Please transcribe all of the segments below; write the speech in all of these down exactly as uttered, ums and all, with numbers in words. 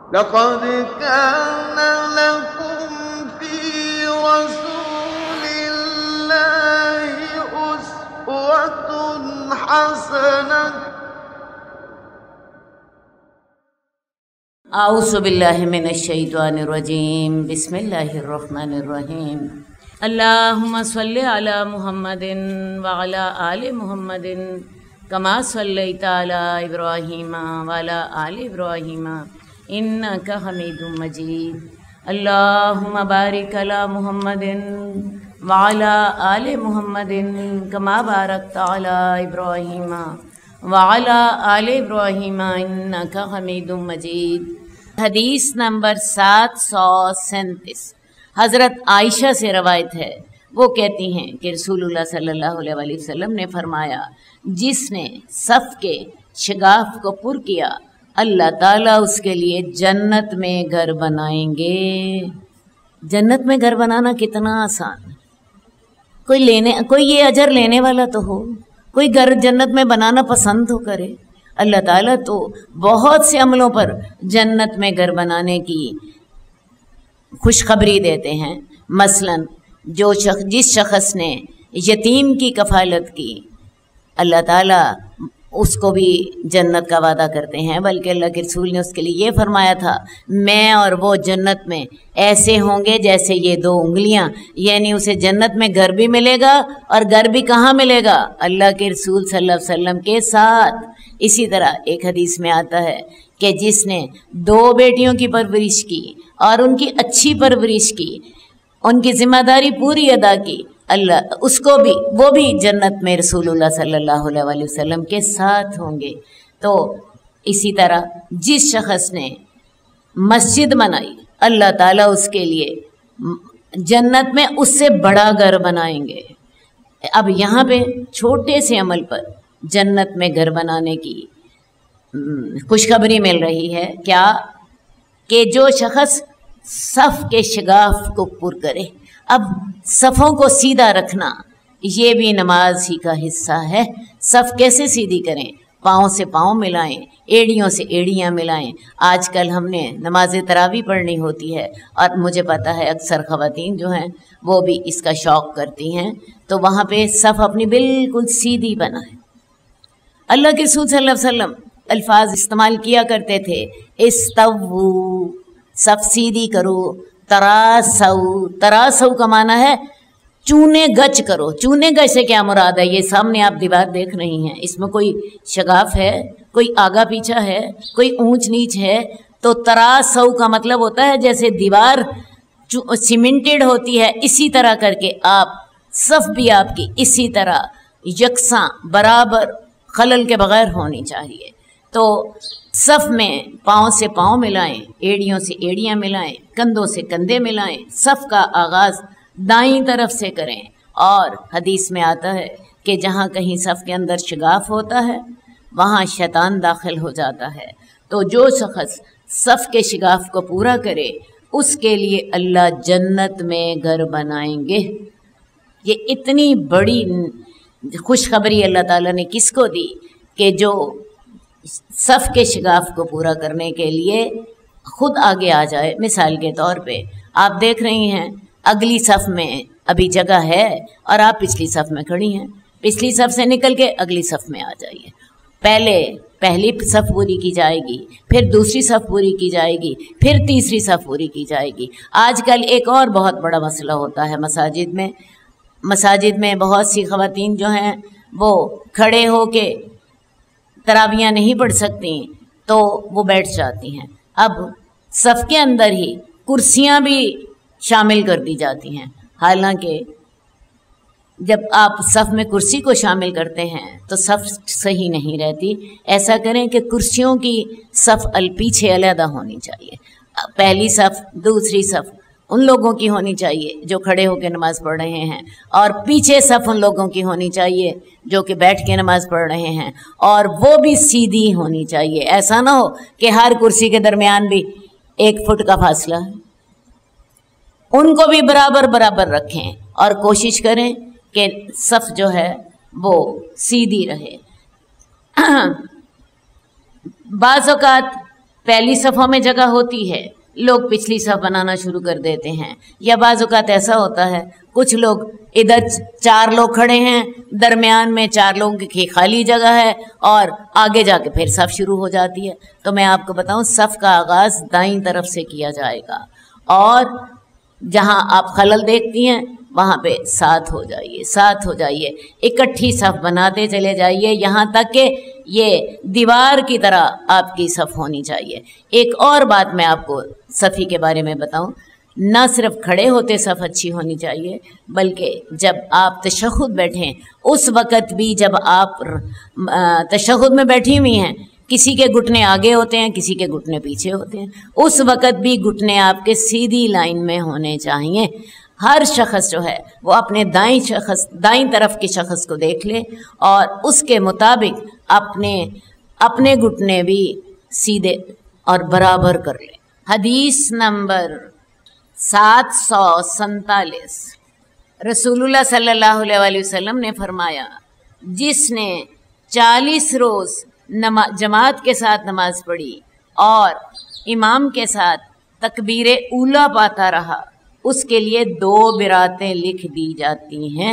لقد كان لكم في رسول الله أسوة حسنة اعوذ باللہ من الشیطان الرجیم بسم اللہ الرحمن الرحیم اللہم صلی علی محمد وعلی آل محمد کما صلیت علی ابراہیم وعلی آل ابراہیم انک حمید مجید اللہم بارک علی محمد وعلی آل محمد کما بارکت علی ابراہیم وعلی آل ابراہیم انک حمید مجید۔ حدیث نمبر سات سو سینتیس حضرت عائشہ سے روایت ہے، وہ کہتی ہیں کہ رسول اللہ صلی اللہ علیہ وآلہ وسلم نے فرمایا، جس نے صف کے شگاف کو پر کیا اللہ تعالیٰ اس کے لیے جنت میں گھر بنائیں گے۔ جنت میں گھر بنانا کتنا آسان ہے، کوئی لینے کوئی یہ اجر لینے والا تو ہو، کوئی گھر جنت میں بنانا پسند ہو کرے۔ اللہ تعالیٰ تو بہت سے عملوں پر جنت میں گھر بنانے کی خوشخبری دیتے ہیں۔ مثلا جو شخص جس شخص نے یتیم کی کفالت کی اللہ تعالیٰ اس کو بھی جنت کا وعدہ کرتے ہیں، بلکہ اللہ کے رسول نے اس کے لیے یہ فرمایا تھا، میں اور وہ جنت میں ایسے ہوں گے جیسے یہ دو انگلیاں، یعنی اسے جنت میں گھر بھی ملے گا، اور گھر بھی کہاں ملے گا؟ اللہ کے رسول صلی اللہ علیہ وسلم کے ساتھ۔ اسی طرح ایک حدیث میں آتا ہے کہ جس نے دو بیٹیوں کی پرورش کی اور ان کی اچھی پرورش کی، ان کی ذمہ داری پوری ادا کی، اللہ اس کو بھی وہ بھی جنت میں رسول اللہ صلی اللہ علیہ وآلہ وسلم کے ساتھ ہوں گے۔ تو اسی طرح جس شخص نے مسجد بنائی اللہ تعالیٰ اس کے لیے جنت میں اس سے بڑا گھر بنائیں گے۔ اب یہاں پہ چھوٹے سے عمل پر جنت میں گھر بنانے کی خوشخبری مل رہی ہے، کیا کہ جو شخص صف کے شگاف کو پر کرے۔ اب صفوں کو سیدھا رکھنا یہ بھی نماز ہی کا حصہ ہے۔ صف کیسے سیدھی کریں؟ پاؤں سے پاؤں ملائیں، ایڑیوں سے ایڑیاں ملائیں۔ آج کل ہم نے نماز تراویح پڑھنی ہوتی ہے، اور مجھے پتا ہے اکثر خواتین جو ہیں وہ بھی اس کا شوق کرتی ہیں، تو وہاں پہ صف اپنی بالکل سیدھی بنائیں۔ اللہ کے رسول صلی اللہ علیہ وسلم الفاظ استعمال کیا کرتے تھے، استوو، صف سیدھی کرو، تراسو، تراسو کا معنی ہے چونے گچ کرو۔ چونے گچ سے کیا مراد ہے؟ یہ سامنے آپ دیوار دیکھ رہی ہیں، اس میں کوئی شگاف ہے، کوئی آگا پیچھا ہے، کوئی اونچ نیچ ہے، تو تراسو کا مطلب ہوتا ہے جیسے دیوار سیمنٹڈ ہوتی ہے، اسی طرح کر کے آپ صف بھی آپ کی اسی طرح یکساں برابر خلل کے بغیر ہونی چاہیے۔ تو صف میں پاؤں سے پاؤں ملائیں، ایڑیوں سے ایڑیاں ملائیں، کندھوں سے کندھے ملائیں۔ صف کا آغاز دائیں طرف سے کریں، اور حدیث میں آتا ہے کہ جہاں کہیں صف کے اندر شگاف ہوتا ہے وہاں شیطان داخل ہو جاتا ہے۔ تو جو شخص صف کے شگاف کو پورا کرے اس کے لیے اللہ جنت میں گھر بنائیں گے۔ یہ اتنی بڑی خوشخبری اللہ تعالیٰ نے کس کو دی کہ جو صف کے شگاف کو پورا کرنے کے لیے خود آگے آ جائے۔ مثال کے طور پہ آپ دیکھ رہی ہیں اگلی صف میں ابھی جگہ ہے اور آپ پچھلی صف میں کھڑی ہیں، پچھلی صف سے نکل کے اگلی صف میں آ جائیے۔ پہلے پہلی صف پوری کی جائے گی، پھر دوسری صف پوری کی جائے گی، پھر تیسری صف پوری کی جائے گی۔ آج کل ایک اور بہت بڑا مسئلہ ہوتا ہے مساجد میں مساجد میں بہت سی خواتین جو ہیں وہ کھڑے ہو کے تراویحیں نہیں پڑھ سکتی تو وہ بیٹھ جاتی ہیں۔ اب صف کے اندر ہی کرسیاں بھی شامل کر دی جاتی ہیں، حالانکہ جب آپ صف میں کرسی کو شامل کرتے ہیں تو صف صحیح نہیں رہتی۔ ایسا کریں کہ کرسیوں کی صف پیچھے علیحدہ ہونی چاہیے۔ پہلی صف دوسری صف ان لوگوں کی ہونی چاہیے جو کھڑے ہو کے نماز پڑھ رہے ہیں، اور پیچھے صف ان لوگوں کی ہونی چاہیے جو کہ بیٹھ کے نماز پڑھ رہے ہیں، اور وہ بھی سیدھی ہونی چاہیے۔ ایسا نہ ہو کہ ہر کرسی کے درمیان بھی ایک فٹ کا فاصلہ ہے۔ ان کو بھی برابر برابر رکھیں اور کوشش کریں کہ صف جو ہے وہ سیدھی رہے۔ بعض اوقات पहली सफ़ों में जगह होती है, लोग पिछली सफ़ बनाना शुरू कर देते हैं। या बाज़ औक़ात ऐसा होता है कुछ लोग इधर चार लोग खड़े हैं, दरमियान में चार लोगों की खाली जगह है और आगे जाके फिर सफ़ शुरू हो जाती है। तो मैं आपको बताऊं, सफ़ का आगाज़ दाईं तरफ से किया जाएगा और जहां आप खलल देखती हैं वहां पे साथ हो जाइए, साथ हो जाइए, इकट्ठी सफ़ बनाते चले जाइए यहाँ तक कि ये दीवार की तरह आपकी सफ़ होनी चाहिए। एक और बात मैं आपको सफ़ी के बारे में बताऊं, ना सिर्फ खड़े होते सफ़ अच्छी होनी चाहिए, बल्कि जब आप तशहुद बैठें उस वक़्त भी, जब आप तशहुद में बैठी हुई हैं, किसी के घुटने आगे होते हैं, किसी के घुटने पीछे होते हैं, उस वक़्त भी घुटने आपके सीधी लाइन में होने चाहिए। हर शख्स जो है वो अपने दाईं शख्स दाईं तरफ के शख्स को देख ले और उसके मुताबिक अपने अपने घुटने भी सीधे और बराबर कर ले। हदीस नंबर सात सौ सैंतालीस, रसूलुल्लाह सल्लल्लाहु अलैहि वसल्लम ने फरमाया, जिसने चालीस रोज़ नमा जमात के साथ नमाज पढ़ी और इमाम के साथ तकबीर ऊला पाता रहा, उसके लिए दो बिरातें लिख दी जाती हैं।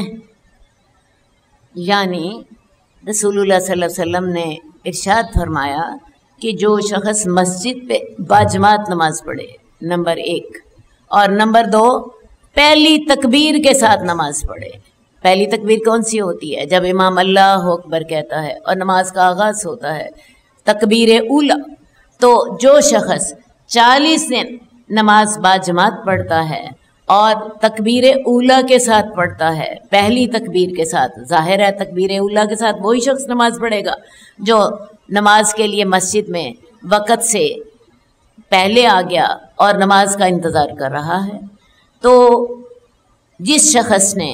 यानी रसूलुल्लाह सल्लल्लाहु अलैहि वसल्लम ने इरशाद फरमाया कि जो शख्स मस्जिद पे बाजमात नमाज पढ़े, नंबर एक, और नंबर दो, पहली तकबीर के साथ नमाज पढ़े। पहली तकबीर कौन सी होती है? जब इमाम अल्लाह अकबर कहता है और नमाज का आगाज़ होता है, तकबीर ऊला। तो जो शख्स चालीस दिन नमाज बाजमात पढ़ता है और तकबीर ऊला के साथ पढ़ता है, पहली तकबीर के साथ, ज़ाहिर है तकबीर ऊला के साथ वही शख्स नमाज पढ़ेगा जो नमाज के लिए मस्जिद में वक़्त से पहले आ गया और नमाज का इंतज़ार कर रहा है। तो जिस शख्स ने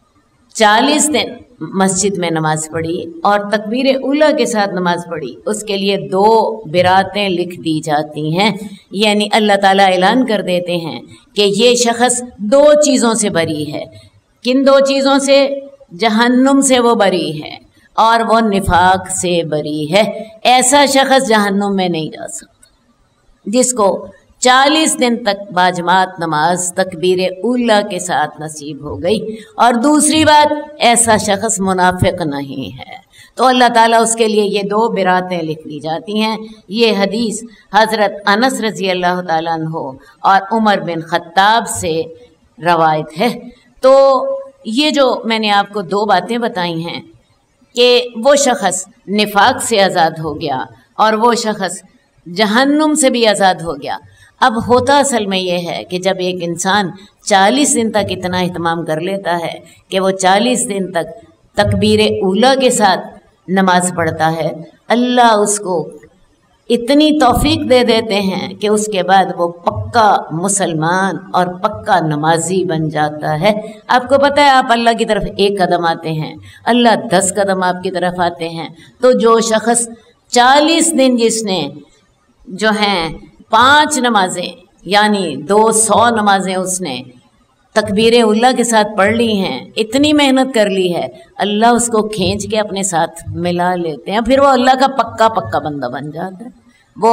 चालीस दिन मस्जिद में नमाज पढ़ी और तकबीर ऊला के साथ नमाज पढ़ी, उसके लिए दो बिरातें लिख दी जाती हैं। यानी अल्लाह ताला ऐलान कर देते हैं कि ये शख्स दो चीज़ों से बरी है। किन दो चीज़ों से? जहन्नुम से वो बरी है और वो निफाक से बरी है। ऐसा शख्स जहन्नुम में नहीं जा सकता जिसको चालीस दिन तक बाजमात नमाज तकबीर ऊला के साथ नसीब हो गई। और दूसरी बात, ऐसा शख्स मुनाफिक नहीं है। तो अल्लाह ताला उसके लिए ये दो बिरातें लिख दी जाती हैं। ये हदीस हज़रत अनस रज़ी अल्लाह ताला अन्हो और उमर बिन ख़त्ताब से रवायत है। तो ये जो मैंने आपको दो बातें बताई हैं कि वो शख्स निफाक से आज़ाद हो गया और वो शख्स जहन्नुम से भी आज़ाद हो गया। अब होता असल में ये है कि जब एक इंसान चालीस दिन तक इतना इत्माम कर लेता है कि वो चालीस दिन तक तकबीर ऊला के साथ नमाज पढ़ता है, अल्लाह उसको इतनी तौफीक दे देते हैं कि उसके बाद वो पक्का मुसलमान और पक्का नमाजी बन जाता है। आपको पता है, आप अल्लाह की तरफ एक कदम आते हैं, अल्लाह दस कदम आपकी तरफ आते हैं। तो जो शख्स चालीस दिन जिसने जो हैं पांच नमाजें यानी दो सौ नमाजें उसने तकबीर उल्ला के साथ पढ़ ली हैं, इतनी मेहनत कर ली है, अल्लाह उसको खींच के अपने साथ मिला लेते हैं। फिर वो अल्लाह का पक्का पक्का बंदा बन जाता है। वो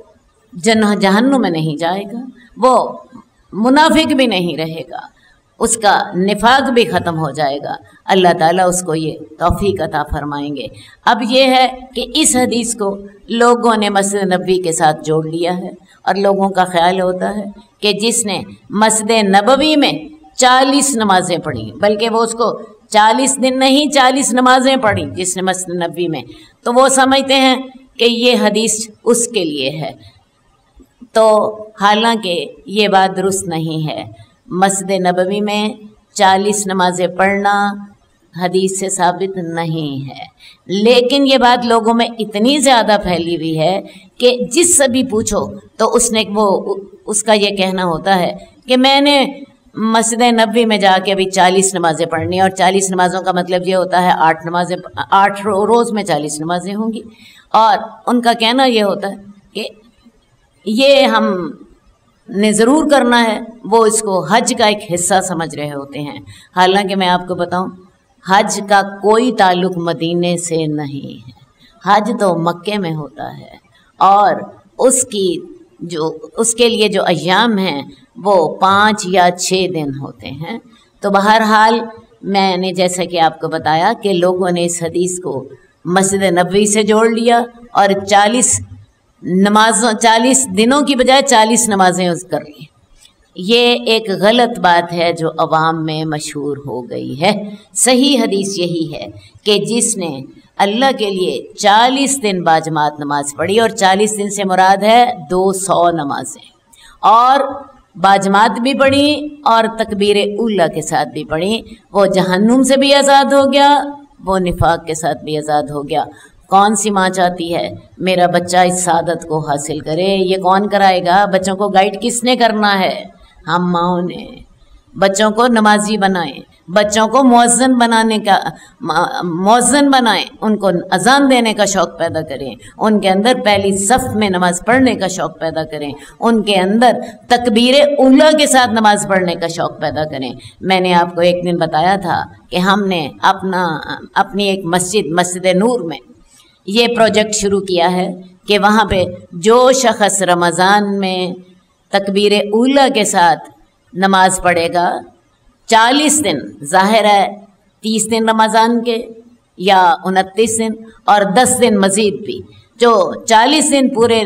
जन जहन्नुम में नहीं जाएगा, वो मुनाफिक भी नहीं रहेगा, उसका निफाक भी ख़त्म हो जाएगा। अल्लाह ताला उसको ये तौफीक अता फरमाएंगे। अब ये है कि इस हदीस को लोगों ने मस्जिद नबवी के साथ जोड़ लिया है और लोगों का ख्याल होता है कि जिसने मस्जिद नबवी में चालीस नमाज़ें पढ़ी, बल्कि वो उसको चालीस दिन नहीं चालीस नमाज़ें पढ़ी जिसने मस्जिद नबवी में, तो वो समझते हैं कि ये हदीस उसके लिए है। तो हालांकि ये बात दुरुस्त नहीं है। मस्जिद नबवी में चालीस नमाज़ें पढ़ना हदीस से साबित नहीं है, लेकिन ये बात लोगों में इतनी ज़्यादा फैली हुई है कि जिससे भी पूछो तो उसने वो उसका ये कहना होता है कि मैंने मस्जिद नबवी में जाके अभी चालीस नमाज़ें पढ़नी, और चालीस नमाज़ों का मतलब ये होता है आठ नमाज़ें, आठ रो, रोज़ में चालीस नमाज़ें होंगी। और उनका कहना ये होता है कि ये हम ने ज़रूर करना है, वो इसको हज का एक हिस्सा समझ रहे होते हैं। हालांकि मैं आपको बताऊं, हज का कोई ताल्लुक़ मदीने से नहीं है। हज तो मक्के में होता है और उसकी जो उसके लिए जो अय्याम हैं वो पाँच या छः दिन होते हैं। तो बहरहाल मैंने जैसा कि आपको बताया कि लोगों ने इस हदीस को मस्जिद नबवी से जोड़ लिया और चालीस नमाजों चालीस दिनों की बजाय चालीस नमाजें उस कर ली। ये एक गलत बात है जो अवाम में मशहूर हो गई है। सही हदीस यही है कि जिसने अल्लाह के लिए चालीस दिन बाजमात नमाज पढ़ी, और चालीस दिन से मुराद है दो सौ नमाजें, और बाजमात भी पढ़ी और तकबीर उला के साथ भी पढ़ी, वो जहन्नुम से भी आज़ाद हो गया, वो निफाक के साथ भी आज़ाद हो गया। कौन सी माँ चाहती है मेरा बच्चा इस सादत को हासिल करे? ये कौन कराएगा? बच्चों को गाइड किसने करना है? हम माओं ने। बच्चों को नमाजी बनाएं, बच्चों को मुअज्जिन बनाने का मुअज्जिन बनाएं, उनको अजान देने का शौक़ पैदा करें, उनके अंदर पहली सफ़ में नमाज़ पढ़ने का शौक़ पैदा करें, उनके अंदर तकबीर उला के साथ नमाज़ पढ़ने का शौक़ पैदा करें। मैंने आपको एक दिन बताया था कि हमने अपना अपनी एक मस्जिद मस्जिद नूर में ये प्रोजेक्ट शुरू किया है कि वहाँ पे जो शख़्स रमज़ान में तकबीर उला के साथ नमाज पढ़ेगा चालीस दिन, ज़ाहिर है तीस दिन रमज़ान के या उनतीस दिन और दस दिन मज़ीद भी, जो चालीस दिन पूरे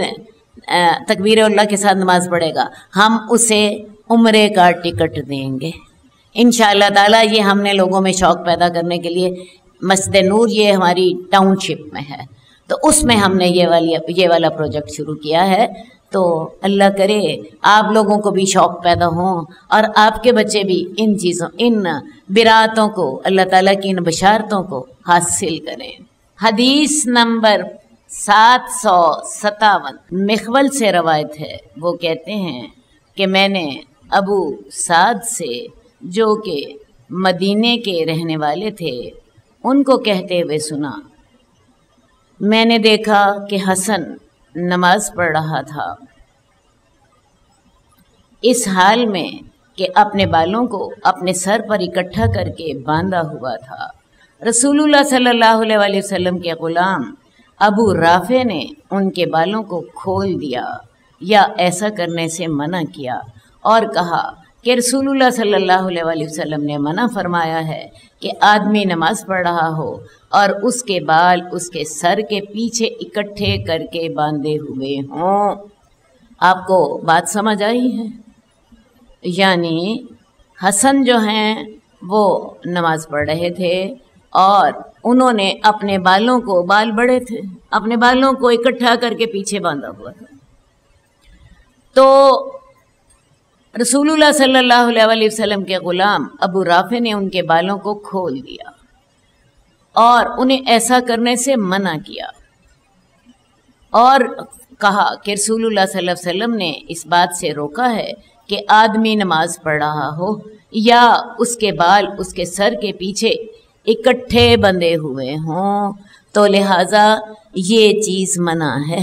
तकबीर उला के साथ नमाज पढ़ेगा, हम उसे उम्रे का टिकट देंगे इंशाअल्लाह ताला। ये हमने लोगों में शौक़ पैदा करने के लिए, मस्जिद नूर ये हमारी टाउनशिप में है, तो उसमें हमने ये वाली ये वाला प्रोजेक्ट शुरू किया है। तो अल्लाह करे आप लोगों को भी शौक़ पैदा हो और आपके बच्चे भी इन चीज़ों, इन बिरातों को, अल्लाह ताला की इन बशारतों को हासिल करें। हदीस नंबर सात सौ सत्तावन मिखवल से रवायत है। वो कहते हैं कि मैंने अबू साद से, जो कि मदीने के रहने वाले थे, उनको कहते हुए सुना, मैंने देखा कि हसन नमाज पढ़ रहा था इस हाल में कि अपने बालों को अपने सर पर इकट्ठा करके बांधा हुआ था। रसूलुल्लाह सल्लल्लाहु अलैहि वसल्लम के गुलाम अबू राफे ने उनके बालों को खोल दिया या ऐसा करने से मना किया और कहा कि रसूलुल्लाह सल्लल्लाहु अलैहि वसल्लम ने मना फरमाया है कि आदमी नमाज पढ़ रहा हो और उसके बाल उसके सर के पीछे इकट्ठे करके बांधे हुए हों। आपको बात समझ आई है? यानी हसन जो हैं वो नमाज पढ़ रहे थे और उन्होंने अपने बालों को, बाल बड़े थे, अपने बालों को इकट्ठा करके पीछे बांधा हुआ था। तो रसूलुल्लाह सल्लल्लाहु अलैहि वसल्लम के गुलाम अबू राफे ने उनके बालों को खोल दिया और उन्हें ऐसा करने से मना किया और कहा कि रसूलुल्लाह सल्लल्लाहु अलैहि वसल्लम ने इस बात से रोका है कि आदमी नमाज पढ़ रहा हो या उसके बाल उसके सर के पीछे इकट्ठे बंधे हुए हों, तो लिहाजा ये चीज़ मना है।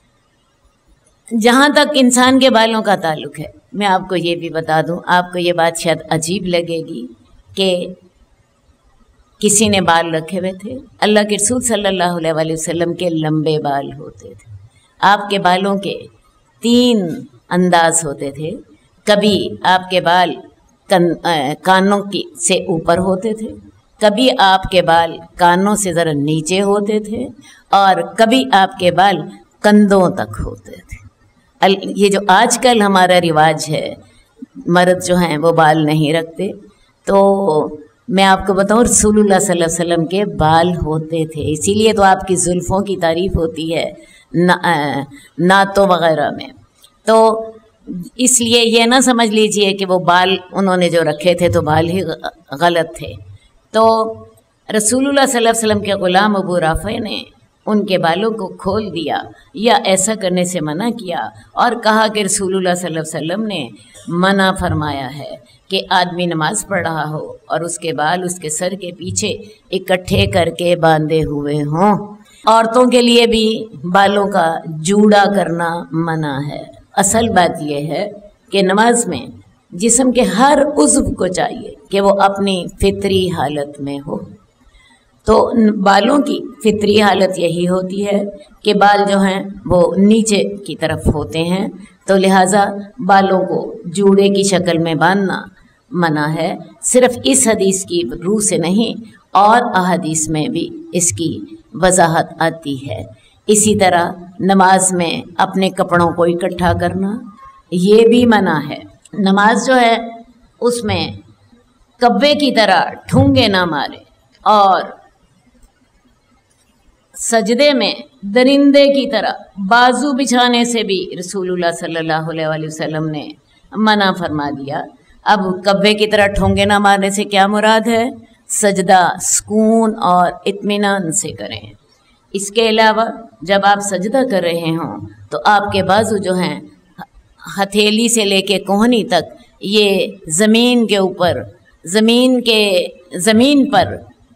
जहाँ तक इंसान के बालों का ताल्लुक़ है, मैं आपको ये भी बता दूँ, आपको ये बात शायद अजीब लगेगी कि किसी ने बाल रखे हुए थे। अल्लाह के रसूल सल्लल्लाहु अलैहि वसल्लम के लंबे बाल होते थे। आपके बालों के तीन अंदाज होते थे। कभी आपके बाल कन, आ, कानों की से ऊपर होते थे, कभी आपके बाल कानों से ज़रा नीचे होते थे और कभी आपके बाल कंधों तक होते थे। ये जो आजकल हमारा रिवाज है, मर्द जो हैं वो बाल नहीं रखते, तो मैं आपको बताऊँ रसूलुल्लाह सल्लल्लाहु अलैहि वसल्लम के बाल होते थे। इसीलिए तो आपकी जुल्फ़ों की तारीफ़ होती है ना, नातों वग़ैरह में। तो इसलिए ये ना समझ लीजिए कि वो बाल उन्होंने जो रखे थे तो बाल ही गलत थे। तो रसूलुल्लाह सल्लल्लाहु अलैहि वसल्लम के ग़ुलाम अबू राफ़े ने उनके बालों को खोल दिया या ऐसा करने से मना किया और कहा कि रसूलुल्लाह सल्लल्लाहु अलैहि वसल्लम ने मना फरमाया है कि आदमी नमाज पढ़ रहा हो और उसके बाल उसके सर के पीछे इकट्ठे करके बांधे हुए हों। औरतों के लिए भी बालों का जूड़ा करना मना है। असल बात यह है कि नमाज में जिस्म के हर उज़्व को चाहिए कि वो अपनी फितरी हालत में हो। तो تو بالوں کی فطری حالت یہی ہوتی ہے کہ بال جو ہیں وہ نیچے کی طرف ہوتے ہیں، تو لہٰذا بالوں کو جوڑے کی شکل میں باندھنا منع ہے۔ صرف اس حدیث کی روح سے نہیں اور احادیث میں بھی اس کی وضاحت آتی ہے۔ اسی طرح نماز میں اپنے کپڑوں کو اکٹھا کرنا یہ بھی منع ہے۔ نماز جو ہے اس میں کبے کی طرح ٹھونگے نہ مارے، اور سجدے میں درندے کی طرح بازو بچھانے سے بھی رسول اللہ صلی اللہ علیہ وآلہ وسلم نے منع فرما دیا۔ اب کبے کی طرح ٹھونگے نہ مارنے سے کیا مراد ہے؟ سجدہ سکون اور اطمینان سے کریں۔ اس کے علاوہ جب آپ سجدہ کر رہے ہوں تو آپ کے بازو جو ہیں ہتھیلی سے لے کے کوہنی تک یہ زمین کے اوپر زمین کے زمین پر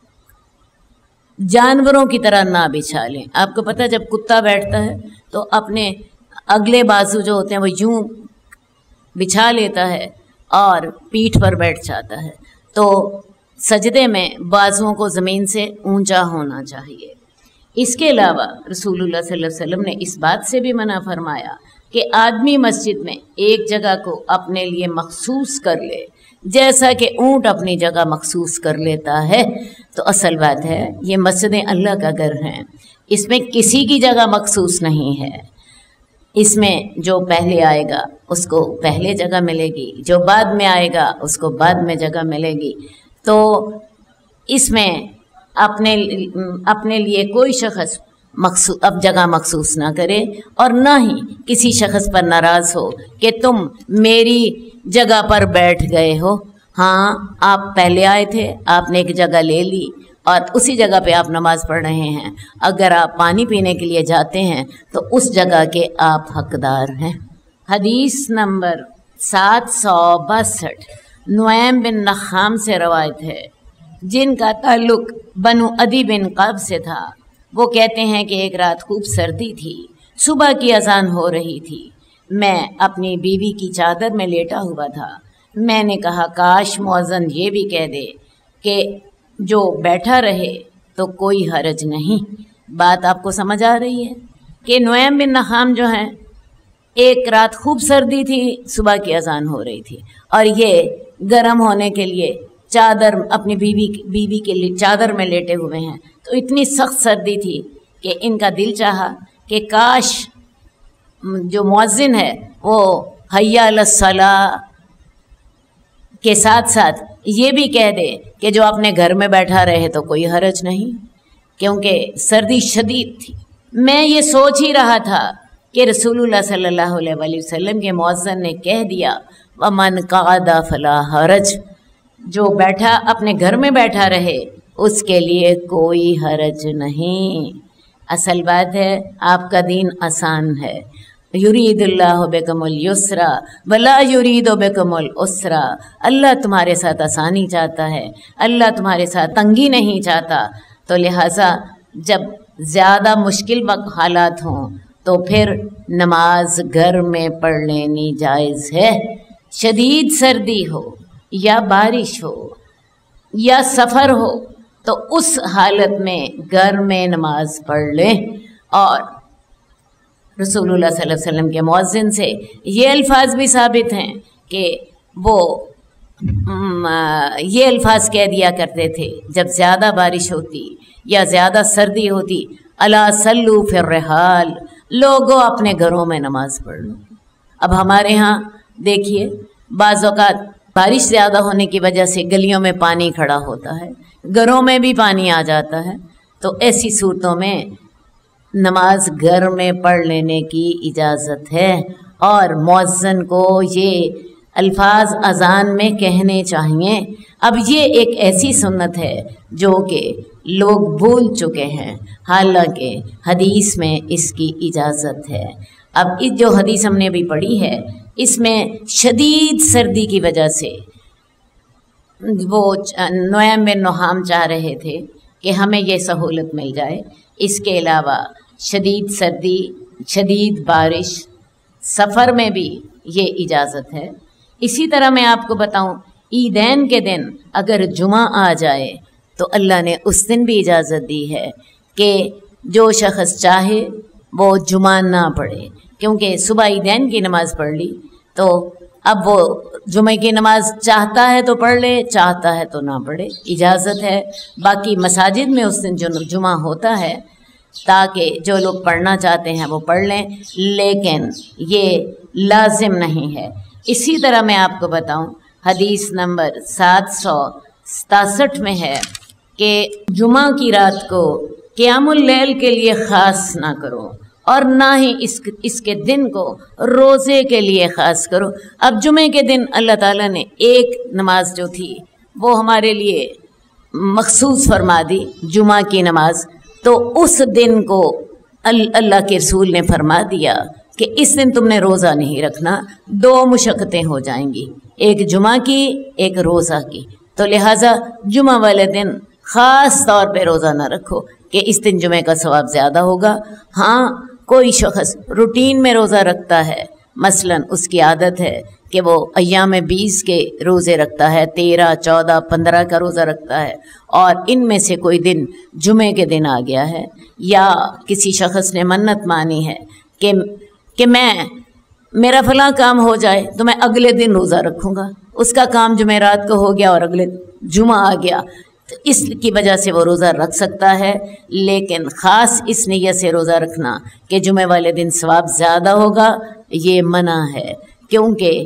جانوروں کی طرح نہ بچھا لیں۔ آپ کو پتہ ہے جب کتا بیٹھتا ہے تو اپنے اگلے بازو جو ہوتے ہیں وہ یوں بچھا لیتا ہے اور پیٹھ پر بیٹھ جاتا ہے، تو سجدے میں بازوؤں کو زمین سے اونچا ہونا چاہیے۔ اس کے علاوہ رسول اللہ صلی اللہ علیہ وسلم نے اس بات سے بھی منع فرمایا کہ آدمی مسجد میں ایک جگہ کو اپنے لیے مخصوص کر لے جیسا کہ اونٹ اپنی جگہ مخصوص کر لیتا ہے۔ تو اصل بات ہے یہ مسجدیں اللہ کا گھر ہیں، اس میں کسی کی جگہ مخصوص نہیں ہے۔ اس میں جو پہلے آئے گا اس کو پہلے جگہ ملے گی، جو بعد میں آئے گا اس کو بعد میں جگہ ملے گی۔ تو اس میں اپنے اپنے لیے کوئی شخص مخصوص اب جگہ مخصوص نہ کرے، اور نہ ہی کسی شخص پر ناراض ہو کہ تم میری جگہ پر بیٹھ گئے ہو۔ ہاں آپ پہلے آئے تھے، آپ نے ایک جگہ لے لی اور اسی جگہ پہ آپ نماز پڑھ رہے ہیں۔ اگر آپ پانی پینے کے لیے جاتے ہیں تو اس جگہ کے آپ حقدار ہیں۔ حدیث نمبر سات سو باسٹھ نعیم بن نخام سے روایت ہے، جن کا تعلق بنو عدی بن قاب سے تھا۔ وہ کہتے ہیں کہ ایک رات خوب سردی تھی، صبح کی اذان ہو رہی تھی، میں اپنی بیوی کی چادر میں لیٹا ہوا تھا۔ میں نے کہا کاش مؤذن یہ بھی کہہ دے کہ جو بیٹھا رہے تو کوئی حرج نہیں۔ بات آپ کو سمجھ آ رہی ہے کہ نعیم بن نخام جو ہیں، ایک رات خوب سردی تھی، صبح کی اذان ہو رہی تھی، اور یہ گرم ہونے کے لیے چادر اپنی بیوی بیوی کے لیے چادر میں لیٹے ہوئے ہیں۔ تو اتنی سخت سردی تھی کہ ان کا دل چاہا کہ کاش جو مؤذن ہے وہ حی علی الصلاۃ کے ساتھ ساتھ یہ بھی کہہ دے کہ جو اپنے گھر میں بیٹھا رہے تو کوئی حرج نہیں، کیونکہ سردی شدید تھی۔ میں یہ سوچ ہی رہا تھا کہ رسول اللہ صلی اللہ علیہ وآلہ وسلم کے مؤذن نے کہہ دیا وَمَنْ قَعَدَ فَلَا حَرَجْ، جو بیٹھا اپنے گھر میں بیٹھا رہے اس کے لیے کوئی حرج نہیں۔ اصل بات ہے آپ کا دین آسان ہے۔ یرید اللہ بکم اليسر ولا یرید بکم العسر، اللہ تمہارے ساتھ آسانی چاہتا ہے، اللہ تمہارے ساتھ تنگی نہیں چاہتا۔ تو لہٰذا جب زیادہ مشکل حالات ہوں تو پھر نماز گھر میں پڑھ لینی جائز ہے۔ شدید سردی ہو یا بارش ہو یا سفر ہو تو اس حالت میں گھر میں نماز پڑھ لیں۔ اور رسول اللہ صلی اللہ علیہ وسلم کے مؤذن سے یہ الفاظ بھی ثابت ہیں کہ وہ یہ الفاظ کہہ دیا کرتے تھے جب زیادہ بارش ہوتی یا زیادہ سردی ہوتی، الا صلوا فی الرحال، لوگوں اپنے گھروں میں نماز پڑھ لو۔ اب ہمارے ہاں دیکھیے بعض اوقات بارش زیادہ ہونے کی وجہ سے گلیوں میں پانی کھڑا ہوتا ہے، گھروں میں بھی پانی آ جاتا ہے، تو ایسی صورتوں میں نماز گھر میں پڑھ لینے کی اجازت ہے، اور مؤذن کو یہ الفاظ اذان میں کہنے چاہیے۔ اب یہ ایک ایسی سنت ہے جو کہ لوگ بھول چکے ہیں، حالانکہ حدیث میں اس کی اجازت ہے۔ اب اس جو حدیث ہم نے بھی پڑھی ہے اس میں شدید سردی کی وجہ سے وہ نعیم بن نخام چاہ رہے تھے کہ ہمیں یہ سہولت مل جائے۔ اس کے علاوہ شدید سردی، شدید بارش، سفر میں بھی یہ اجازت ہے۔ اسی طرح میں آپ کو بتاؤں عیدین کے دن اگر جمعہ آ جائے تو اللہ نے اس دن بھی اجازت دی ہے کہ جو شخص چاہے وہ جمعہ نہ پڑھے، کیونکہ صبح عیدین کی نماز پڑھ لی تو اب وہ جمعہ کی نماز چاہتا ہے تو پڑھ لے، چاہتا ہے تو نہ پڑھے، اجازت ہے۔ باقی مساجد میں اس دن جو جمعہ ہوتا ہے تاکہ جو لوگ پڑھنا چاہتے ہیں وہ پڑھ لیں، لیکن یہ لازم نہیں ہے۔ اسی طرح میں آپ کو بتاؤں، حدیث نمبر سات سو ستاسٹھ میں ہے کہ جمعہ کی رات کو قیام اللیل کے لیے خاص نہ کرو اور نہ ہی اس اس کے دن کو روزے کے لیے خاص کرو۔ اب جمعے کے دن اللہ تعالیٰ نے ایک نماز جو تھی وہ ہمارے لیے مخصوص فرما دی، جمعہ کی نماز، تو اس دن کو اللہ کے رسول نے فرما دیا کہ اس دن تم نے روزہ نہیں رکھنا، دو مشقتیں ہو جائیں گی، ایک جمعہ کی ایک روزہ کی، تو لہٰذا جمعہ والے دن خاص طور پہ روزہ نہ رکھو کہ اس دن جمعے کا ثواب زیادہ ہوگا۔ ہاں کوئی شخص روٹین میں روزہ رکھتا ہے، مثلاً اس کی عادت ہے کہ وہ ایام بیس کے روزے رکھتا ہے، تیرہ چودہ پندرہ کا روزہ رکھتا ہے، اور ان میں سے کوئی دن جمعے کے دن آ گیا ہے، یا کسی شخص نے منت مانی ہے کہ کہ میں میرا فلاں کام ہو جائے تو میں اگلے دن روزہ رکھوں گا، اس کا کام جمعرات کو ہو گیا اور اگلے جمعہ آ گیا، تو اس کی وجہ سے وہ روزہ رکھ سکتا ہے، لیکن خاص اس نیت سے روزہ رکھنا کہ جمعے والے دن ثواب زیادہ ہوگا یہ منع ہے، کیونکہ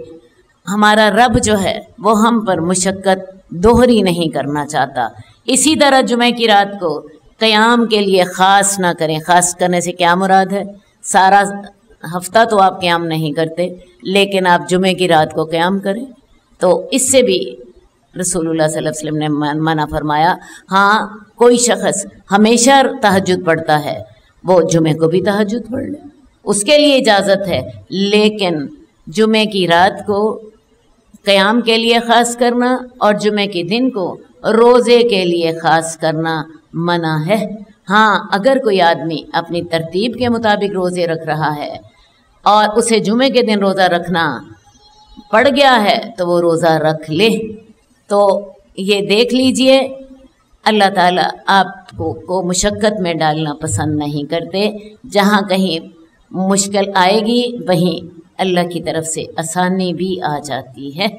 ہمارا رب جو ہے وہ ہم پر مشقت دوہری نہیں کرنا چاہتا۔ اسی طرح جمعے کی رات کو قیام کے لیے خاص نہ کریں۔ خاص کرنے سے کیا مراد ہے؟ سارا ہفتہ تو آپ قیام نہیں کرتے، لیکن آپ جمعے کی رات کو قیام کریں، تو اس سے بھی رسول اللہ صلی اللہ علیہ وسلم نے منع فرمایا۔ ہاں کوئی شخص ہمیشہ تہجد پڑھتا ہے، وہ جمعے کو بھی تہجد پڑھ لے، اس کے لیے اجازت ہے، لیکن جمعے کی رات کو قیام کے لیے خاص کرنا اور جمعے کے دن کو روزے کے لیے خاص کرنا منع ہے۔ ہاں اگر کوئی آدمی اپنی ترتیب کے مطابق روزے رکھ رہا ہے اور اسے جمعے کے دن روزہ رکھنا پڑ گیا ہے تو وہ روزہ رکھ لے۔ تو یہ دیکھ لیجئے، اللہ تعالیٰ آپ کو کو مشقت میں ڈالنا پسند نہیں کرتے، جہاں کہیں مشکل آئے گی وہیں اللہ کی طرف سے آسانی بھی آ جاتی ہے۔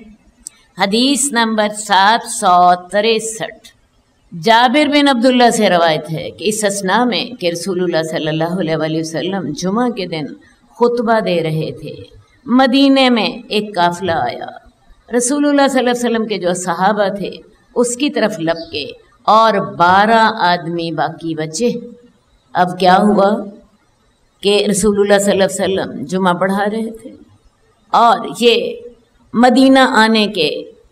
حدیث نمبر سات سو تریسٹھ جابر بن عبداللہ سے روایت ہے کہ اس اثناء میں کہ رسول اللہ صلی اللہ علیہ وسلم جمعہ کے دن خطبہ دے رہے تھے، مدینے میں ایک قافلہ آیا، رسول اللہ صلی اللہ علیہ وسلم کے جو صحابہ تھے اس کی طرف لپکے اور بارہ آدمی باقی بچے۔ اب کیا ہوا کہ رسول اللہ صلی اللہ علیہ وسلم جمعہ پڑھا رہے تھے اور یہ مدینہ آنے کے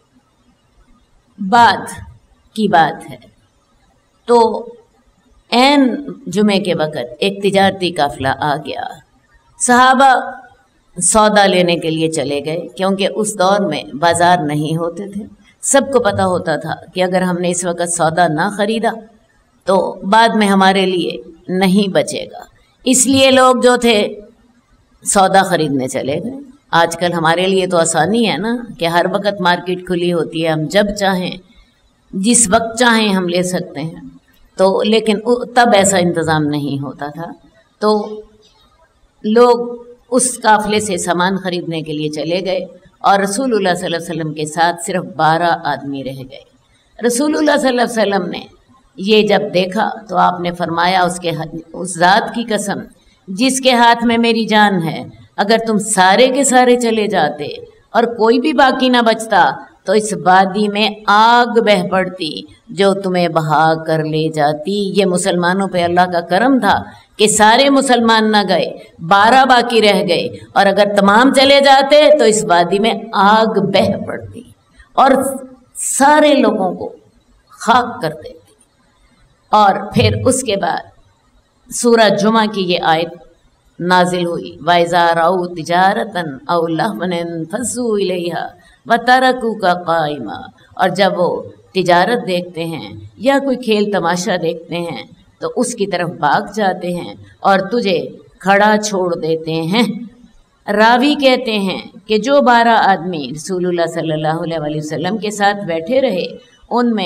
بعد کی بات ہے، تو عین جمعے کے وقت ایک تجارتی قافلہ آ گیا، صحابہ سودا لینے کے لیے چلے گئے، کیونکہ اس دور میں بازار نہیں ہوتے تھے، سب کو پتہ ہوتا تھا کہ اگر ہم نے اس وقت سودا نہ خریدا تو بعد میں ہمارے لیے نہیں بچے گا، اس لیے لوگ جو تھے سودا خریدنے چلے گئے۔ آج کل ہمارے لیے تو آسانی ہے نا کہ ہر وقت مارکیٹ کھلی ہوتی ہے، ہم جب چاہیں جس وقت چاہیں ہم لے سکتے ہیں، تو لیکن تب ایسا انتظام نہیں ہوتا تھا، تو لوگ اس قافلے سے سامان خریدنے کے لیے چلے گئے اور رسول اللہ صلی اللہ علیہ وسلم کے ساتھ صرف بارہ آدمی رہ گئے۔ رسول اللہ صلی اللہ علیہ وسلم نے یہ جب دیکھا تو آپ نے فرمایا، اس کے اس ذات کی قسم جس کے ہاتھ میں میری جان ہے، اگر تم سارے کے سارے چلے جاتے اور کوئی بھی باقی نہ بچتا تو اس وادی میں آگ بہہ پڑتی جو تمہیں بہا کر لے جاتی۔ یہ مسلمانوں پہ اللہ کا کرم تھا کہ سارے مسلمان نہ گئے، بارہ باقی رہ گئے، اور اگر تمام چلے جاتے تو اس وادی میں آگ بہہ پڑتی اور سارے لوگوں کو خاک کر دیتی۔ اور پھر اس کے بعد سورہ جمعہ کی یہ آیت نازل ہوئی، وَإِذَا رَأَوْا تِجَارَةً أَوْ لَهْوًا انفَضُّوا إِلَيْهَا وَتَرَكُوكَ قَائِمًا، اور جب وہ تجارت دیکھتے ہیں یا کوئی کھیل تماشا دیکھتے ہیں تو اس کی طرف بھاگ جاتے ہیں اور تجھے کھڑا چھوڑ دیتے ہیں۔ راوی کہتے ہیں کہ جو بارہ آدمی رسول اللہ صلی اللہ علیہ وسلم کے ساتھ بیٹھے رہے ان میں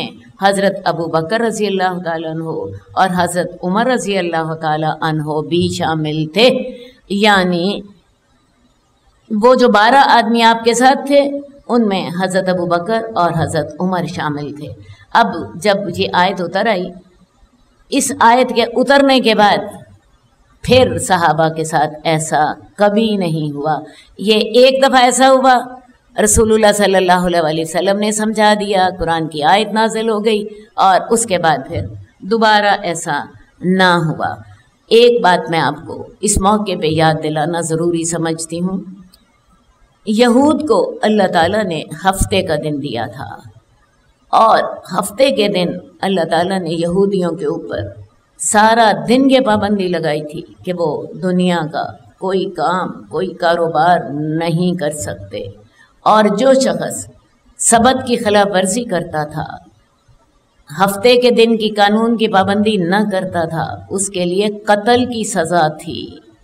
हज़रत अबू बकर रज़ी अल्लाह ताला अन्हो और हज़रत उमर रज़ी अल्लाह ताला अन्हो भी शामिल थे। यानी वो जो बारह आदमी आपके साथ थे उनमें हज़रत अबू बकर और हज़रत उमर शामिल थे। अब जब ये आयत उतर आई, इस आयत के उतरने के बाद फिर सहाबा के साथ ऐसा कभी नहीं हुआ। ये एक दफ़ा ऐसा हुआ, रसूलुल्लाह सल्लल्लाहु अलैहि वसल्लम ने समझा दिया, कुरान की आयत नाज़िल हो गई और उसके बाद फिर दोबारा ऐसा ना हुआ। एक बात मैं आपको इस मौके पे याद दिलाना ज़रूरी समझती हूँ। यहूद को अल्लाह ताला ने हफ्ते का दिन दिया था और हफ्ते के दिन अल्लाह ताला ने यहूदियों के ऊपर सारा दिन ये पाबंदी लगाई थी कि वो दुनिया का कोई काम, कोई कारोबार नहीं कर सकते, और जो शख्स सबत की खिलाफ वर्जी करता था, हफ्ते के दिन की कानून की पाबंदी न करता था, उसके लिए कत्ल की सज़ा थी।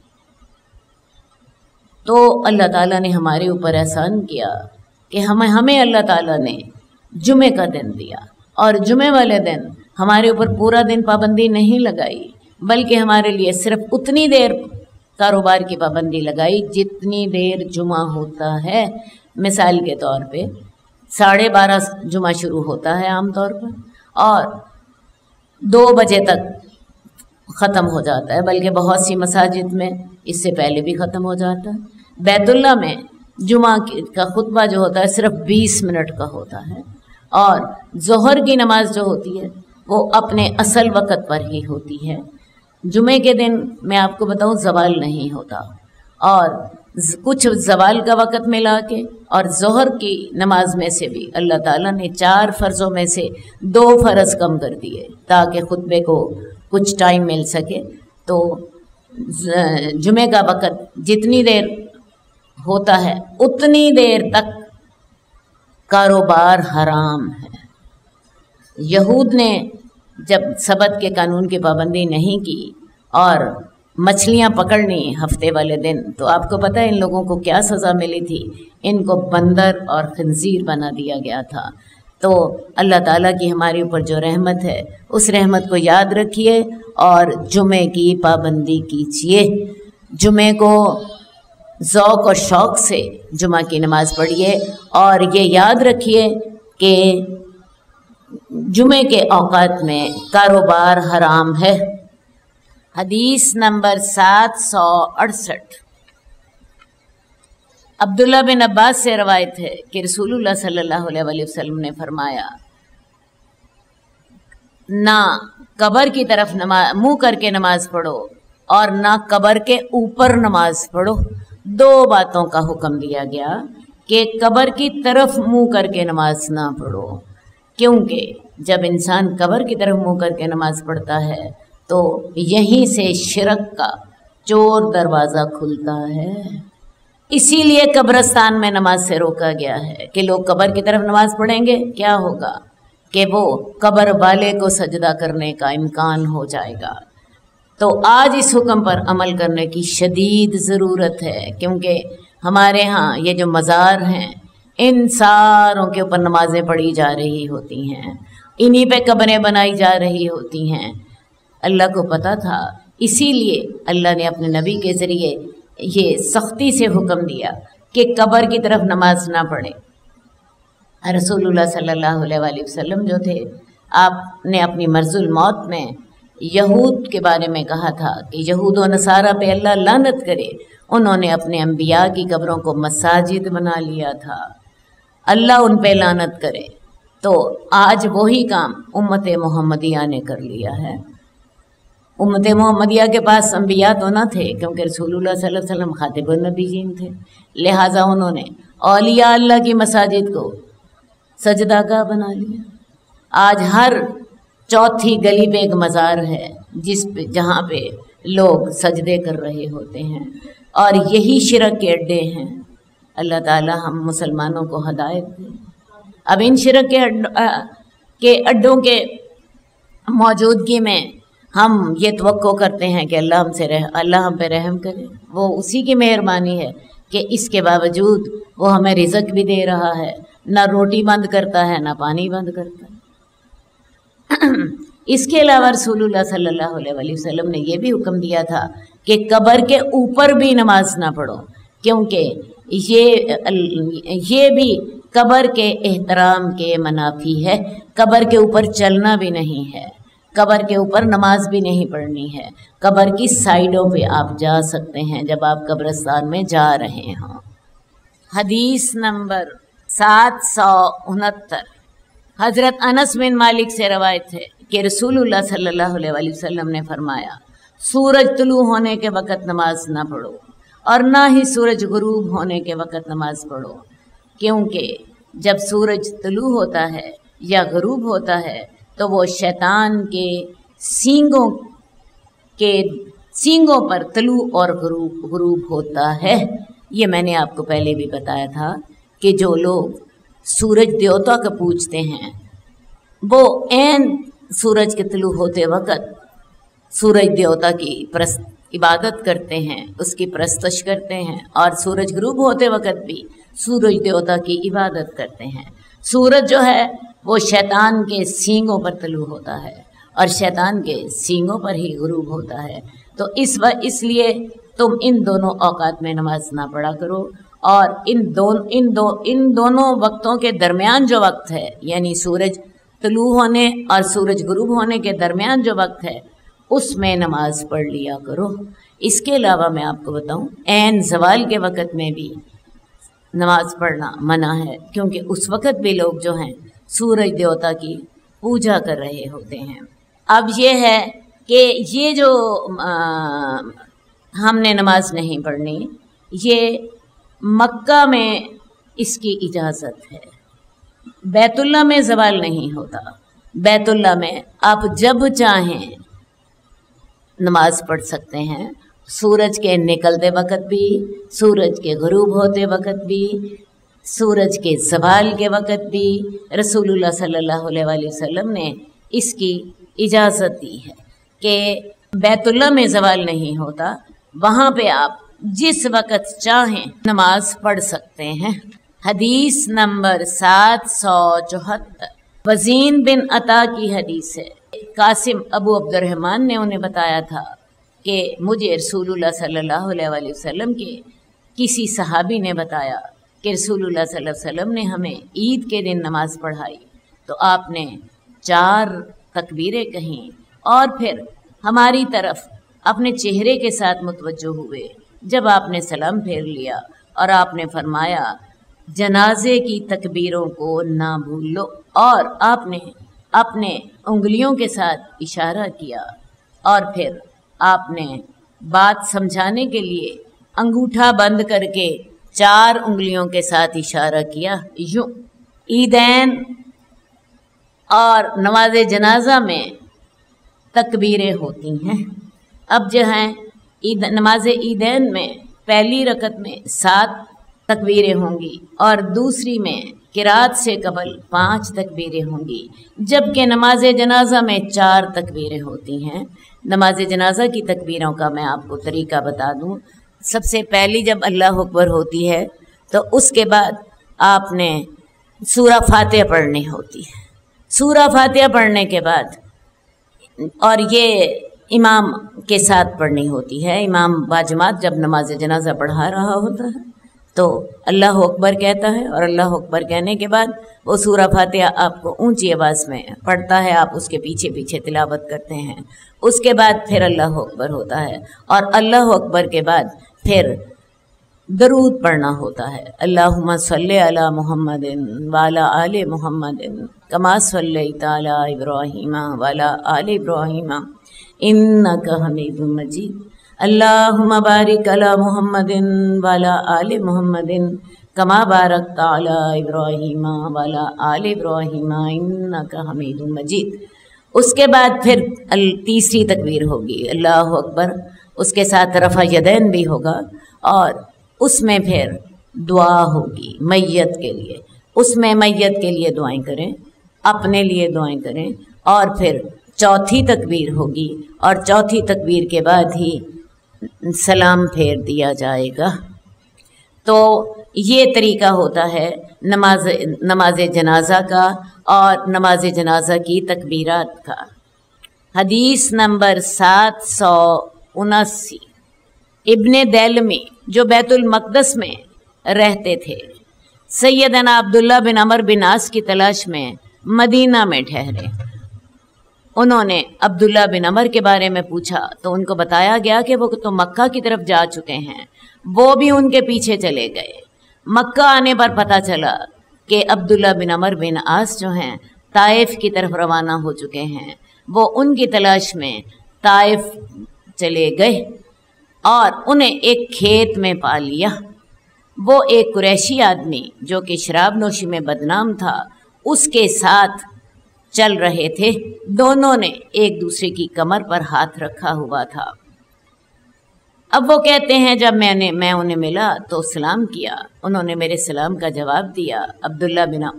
तो अल्लाह ताला ने हमारे ऊपर एहसान किया कि हमें हमें अल्लाह ताला ने जुमे का दिन दिया, और जुमे वाले दिन हमारे ऊपर पूरा दिन पाबंदी नहीं लगाई, बल्कि हमारे लिए सिर्फ उतनी देर कारोबार की पाबंदी लगाई जितनी देर जुमा होता है। मिसाल के तौर पे साढ़े बारह जुमा शुरू होता है आम तौर पर और दो बजे तक ख़त्म हो जाता है, बल्कि बहुत सी मसाजिद में इससे पहले भी ख़त्म हो जाता है। बैतुल्ला में जुमा का खुतबा जो होता है सिर्फ बीस मिनट का होता है, और ज़ोहर की नमाज जो होती है वो अपने असल वक़्त पर ही होती है। जुमे के दिन मैं आपको बताऊं ज़वाल नहीं होता, और कुछ ज़वाल का वक़्त मिला के और ज़ोहर की नमाज में से भी अल्लाह ताला ने चार फ़र्ज़ों में से दो फ़र्ज़ कम कर दिए ताकि खुतबे को कुछ टाइम मिल सके। तो जुमे का वक़्त जितनी देर होता है उतनी देर तक कारोबार हराम है। यहूद ने जब सबत के कानून की पाबंदी नहीं की और मछलियां पकड़नी हफ्ते वाले दिन, तो आपको पता है इन लोगों को क्या सज़ा मिली थी? इनको बंदर और खंजीर बना दिया गया था। तो अल्लाह ताला की हमारे ऊपर जो रहमत है उस रहमत को याद रखिए और जुमे की पाबंदी कीजिए। जुमे को ज़ौक़ और शौक़ से जुमा की नमाज़ पढ़िए, और ये याद रखिए कि जुमे के औक़ात में कारोबार हराम है। हदीस नंबर सात सौ अड़सठ। अब्दुल्ला बिन अब्बास से रवायत है कि रसूलुल्लाह सल्लल्लाहु अलैहि वसल्लम ने फरमाया, ना कब्र की तरफ नमाज मुंह करके नमाज पढ़ो और ना कब्र के ऊपर नमाज पढ़ो। दो बातों का हुक्म दिया गया कि कब्र की तरफ मुंह करके नमाज ना पढ़ो, क्योंकि जब इंसान कब्र की तरफ मुंह करके नमाज पढ़ता है तो यहीं से शिरक का चोर दरवाज़ा खुलता है। इसीलिए कब्रस्तान में नमाज से रोका गया है कि लोग कब्र की तरफ नमाज पढ़ेंगे, क्या होगा कि वो कब्र वाले को सजदा करने का इम्कान हो जाएगा। तो आज इस हुक्म पर अमल करने की शदीद ज़रूरत है, क्योंकि हमारे यहाँ ये जो मज़ार हैं इन सारों के ऊपर नमाज़ें पढ़ी जा रही होती हैं, इन्हीं पे कब्रें बनाई जा रही होती हैं। अल्लाह को पता था, इसीलिए अल्लाह ने अपने नबी के ज़रिए ये सख्ती से हुक्म दिया कि कब्र की तरफ नमाज ना पढ़े। रसूलुल्लाह सल्लल्लाहु अलैहि वसल्लम जो थे, आपने अपनी मर्ज़ुल मौत में यहूद के बारे में कहा था कि यहूद व नसारा पे अल्लाह लानत करे, उन्होंने अपने अंबिया की कब्रों को मसाजिद बना लिया था, अल्लाह उन पे लानत करे। तो आज वही काम उम्मत मोहम्मदिया ने कर लिया है। उम्मत मोहम्मदिया के पास अंबिया तो ना थे, क्योंकि रसूलुल्लाह सल्लल्लाहु अलैहि वसल्लम खातिबुन नबीयीन थे, लिहाजा उन्होंने औलिया अल्लाह की मसाजिद को सजदागाह बना लिया। आज हर चौथी गली पे एक मज़ार है जिस पे जहाँ पे लोग सजदे कर रहे होते हैं, और यही शिरक के अड्डे हैं। अल्लाह ताला हम मुसलमानों को हदायत दे। अब इन शिरक के अड्डों के अड्डों के मौजूदगी में हम ये तवक्को करते हैं कि अल्लाह हमसे रह अल्लाह हम पे रहम करे। वो उसी की मेहरबानी है कि इसके बावजूद वो हमें रिज़्क़ भी दे रहा है, ना रोटी बंद करता है ना पानी बंद करता है। इसके अलावा रसूलुल्लाह सल्लल्लाहु अलैहि वसल्लम ने यह भी हुक्म दिया था कि कब्र के ऊपर भी नमाज ना पढ़ो, क्योंकि ये ये भी कब्र के एहतराम के मनाफी है। कब्र के ऊपर चलना भी नहीं है, कब्र के ऊपर नमाज भी नहीं पढ़नी है। कब्र की साइडों पे आप जा सकते हैं जब आप कब्रिस्तान में जा रहे हों। हदीस नंबर सात सौ उनहत्तर हज़रत अनस बिन मालिक से रवायत है कि रसूलुल्लाह सल्लल्लाहु अलैहि वसल्लम ने फरमाया, सूरज तुलू होने के वक़्त नमाज ना पढ़ो और ना ही सूरज गुरूब होने के वक़्त नमाज पढ़ो, क्योंकि जब सूरज तुलू होता है या गुरूब होता है तो वो शैतान के सींगों के सींगों पर तुलू और गुरूब गुरूब होता है। ये मैंने आपको पहले भी बताया था कि जो लोग सूरज देवता को पूजते हैं वो ऐन सूरज के तुलू होते वक़्त सूरज देवता की प्रस्त इबादत करते हैं, उसकी प्रस्तश करते हैं, और सूरज गुरूब होते वक़्त भी सूरज देवता की इबादत करते हैं। सूरज जो है वो शैतान के सींगों पर तुलू होता है और शैतान के सींगों पर ही गुरूब होता है। तो इस व इसलिए तुम इन दोनों औकात में नमाज ना पढ़ा करो, और इन दोनों इन दो इन दोनों वक्तों के दरमियान जो वक्त है, यानी सूरज तुलू होने और सूरज गुरूब होने के दरमियान जो वक्त है, उसमें नमाज पढ़ लिया करो। इसके अलावा मैं आपको बताऊं, ऐन ज़वाल के वक़्त में भी नमाज पढ़ना मना है, क्योंकि उस वक़्त भी लोग जो हैं सूरज देवता की पूजा कर रहे होते हैं। अब ये है कि ये जो आ, हमने नमाज नहीं पढ़नी, ये मक्का में इसकी इजाज़त है। बैतुल्ला में ज़वाल नहीं होता। बैतुल्ला में आप जब चाहें नमाज पढ़ सकते हैं, सूरज के निकलते वक़्त भी, सूरज के गुरूब होते वक़्त भी, सूरज के ज़वाल के वक़्त भी। रसूलुल्लाह सल्लल्लाहु अलैहि वसल्लम ने इसकी इजाज़त दी है कि बैतुल्ला में ज़वाल नहीं होता, वहाँ पे आप जिस वक़्त चाहें नमाज पढ़ सकते हैं। हदीस नंबर सात सौ चौहत्तर वज़ीन बिन अता की हदीस है। कासिम अबू अब्दुर रहमान ने उन्हें बताया था कि मुझे रसूलुल्लाह सल्लल्लाहु अलैहि वसल्लम के किसी सहाबी ने बताया कि रसूलुल्लाह सल्लल्लाहु अलैहि वसल्लम ने हमें ईद के दिन नमाज पढ़ाई, तो आपने चार तकबीरें कहीं और फिर हमारी तरफ अपने चेहरे के साथ मुतवज्जो हुए। जब आपने सलाम फेर लिया और आपने फरमाया, जनाजे की तकबीरों को ना भूलो, और आपने अपने उंगलियों के साथ इशारा किया, और फिर आपने बात समझाने के लिए अंगूठा बंद करके चार उंगलियों के साथ इशारा किया। यूं ईदैन और नमाज जनाजा में तकबीरें होती हैं। अब जो हैं ईद नमाज ईदैन में पहली रकत में सात तकबीरें होंगी और दूसरी में किरात से कबल पांच तकबीरें होंगी, जबकि नमाज जनाजा में चार तकबीरें होती हैं। नमाज जनाजा की तकबीरों का मैं आपको तरीका बता दूं। सबसे पहली जब अल्लाह अकबर होती है तो उसके बाद आपने सूरा फातिहा पढ़नी होती है। सूरा फातिहा पढ़ने के बाद, और ये इमाम के साथ पढ़नी होती है। इमाम बाजमात जब नमाज जनाजा पढ़ा रहा होता है तो अल्लाह अकबर कहता है, और अल्लाह अकबर कहने के बाद वो सूरा फातिहा आपको ऊंची आवाज़ में पढ़ता है, आप उसके पीछे पीछे तिलावत करते हैं। उसके बाद फिर अल्लाह अकबर होता है, और अल्लाह अकबर के बाद फिर दरूद पढ़ना होता है। अल्लाहुम्मा सल्ली अला मुहम्मदिन वाला आले मुहम्मदिन कमा सल्लैता अला इब्राहीम वाला आले इब्राहीम इन्नका हमीदुम मजीद। अल्लाहुम्मा बारिक अला मुहम्मदिन वाला आले मुहम्मदिन कमा बारकता अला इब्राहीम वाला आले इब्राहीम इन्नका हमीदुम मजीद। उसके बाद फिर तीसरी तकबीर होगी अल्लाहु अकबर, उसके साथ रफ़ा यदैन भी होगा, और उसमें फिर दुआ होगी मैयत के लिए। उसमें मैयत के लिए दुआएं करें, अपने लिए दुआएं करें, और फिर चौथी तकबीर होगी, और चौथी तकबीर के बाद ही सलाम फेर दिया जाएगा। तो ये तरीका होता है नमाज नमाज जनाजा का और नमाज जनाजा की तकबीरात का। हदीस नंबर सात सौ उनासी। इब्ने दैलमी जो बैतुल मक़दस में रहते थे, सैयदना अब्दुल्ला बिन अमर बिन आस की तलाश में मदीना में ठहरे। उन्होंने अब्दुल्ला बिन अमर के बारे में पूछा तो उनको बताया गया कि वो तो मक्का की तरफ जा चुके हैं। वो भी उनके पीछे चले गए। मक्का आने पर पता चला कि अब्दुल्ला बिन अमर बिन आस जो हैं ताइफ की तरफ रवाना हो चुके हैं। वो उनकी तलाश में ताइफ चले गए और उन्हें एक खेत में पा लिया। वो एक कुरैशी आदमी जो कि शराब नोशी में बदनाम था, उसके साथ चल रहे थे। दोनों ने एक दूसरे की कमर पर हाथ रखा हुआ था। अब वो कहते हैं जब मैंने मैं उन्हें मिला तो सलाम किया, उन्होंने मेरे सलाम का जवाब दिया। अब्दुल्ला बिन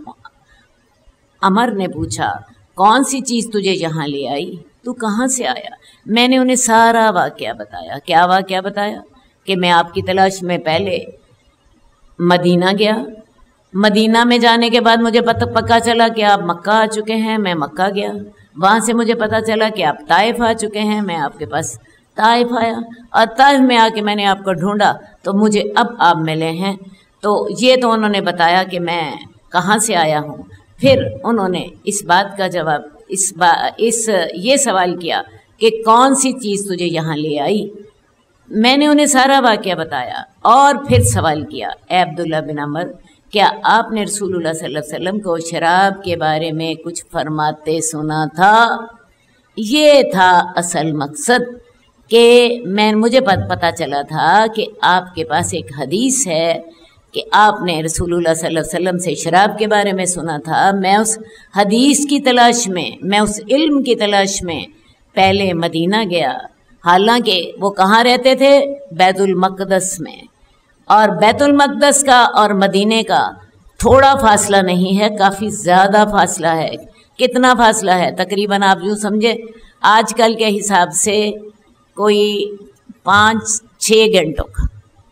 अमर ने पूछा, कौन सी चीज़ तुझे यहाँ ले आई, तू कहाँ से आया? मैंने उन्हें सारा वाक़या बताया। क्या वाक़या बताया? कि मैं आपकी तलाश में पहले मदीना गया, मदीना में जाने के बाद मुझे पता पक्का चला कि आप मक्का आ चुके हैं, मैं मक्का गया। वहाँ से मुझे पता चला कि आप ताइफ आ चुके हैं, मैं आपके पास ताइफ आया और ताइफ में आके मैंने आपको ढूंढा तो मुझे अब आप मिले हैं। तो ये तो उन्होंने बताया कि मैं कहाँ से आया हूँ। फिर उन्होंने इस बात का जवाब इस बा इस ये सवाल किया कि कौन सी चीज़ तुझे यहाँ ले आई। मैंने उन्हें सारा वाक़या बताया और फिर सवाल किया, ए अब्दुल्ला बिन अमर, क्या आपने रसूलुल्लाह सल्लल्लाहु अलैहि वसल्लम को शराब के बारे में कुछ फरमाते सुना था? ये था असल मकसद कि मैं मुझे पता चला था कि आपके पास एक हदीस है कि आपने रसूलुल्लाह सल्लल्लाहु अलैहि वसल्लम से शराब के बारे में सुना था। मैं उस हदीस की तलाश में, मैं उस इल्म की तलाश में पहले मदीना गया। हालांकि वो कहाँ रहते थे? बैतुल मक़दस में। और बैतुल मक़दस का और मदीने का थोड़ा फासला नहीं है, काफ़ी ज़्यादा फासला है। कितना फासला है? तकरीबन आप यूँ समझे आजकल के हिसाब से कोई पाँच छः घंटों का,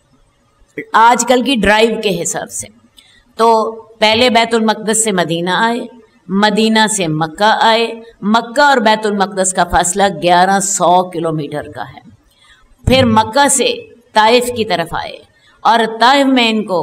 आजकल की ड्राइव के हिसाब से। तो पहले बैतुल मक़दस से मदीना आए, मदीना से मक्का आए। मक्का और बैतुल मक़दस का फासला ग्यारह सौ किलोमीटर का है। फिर मक्का से ताइफ की तरफ आए और ताइफ में इनको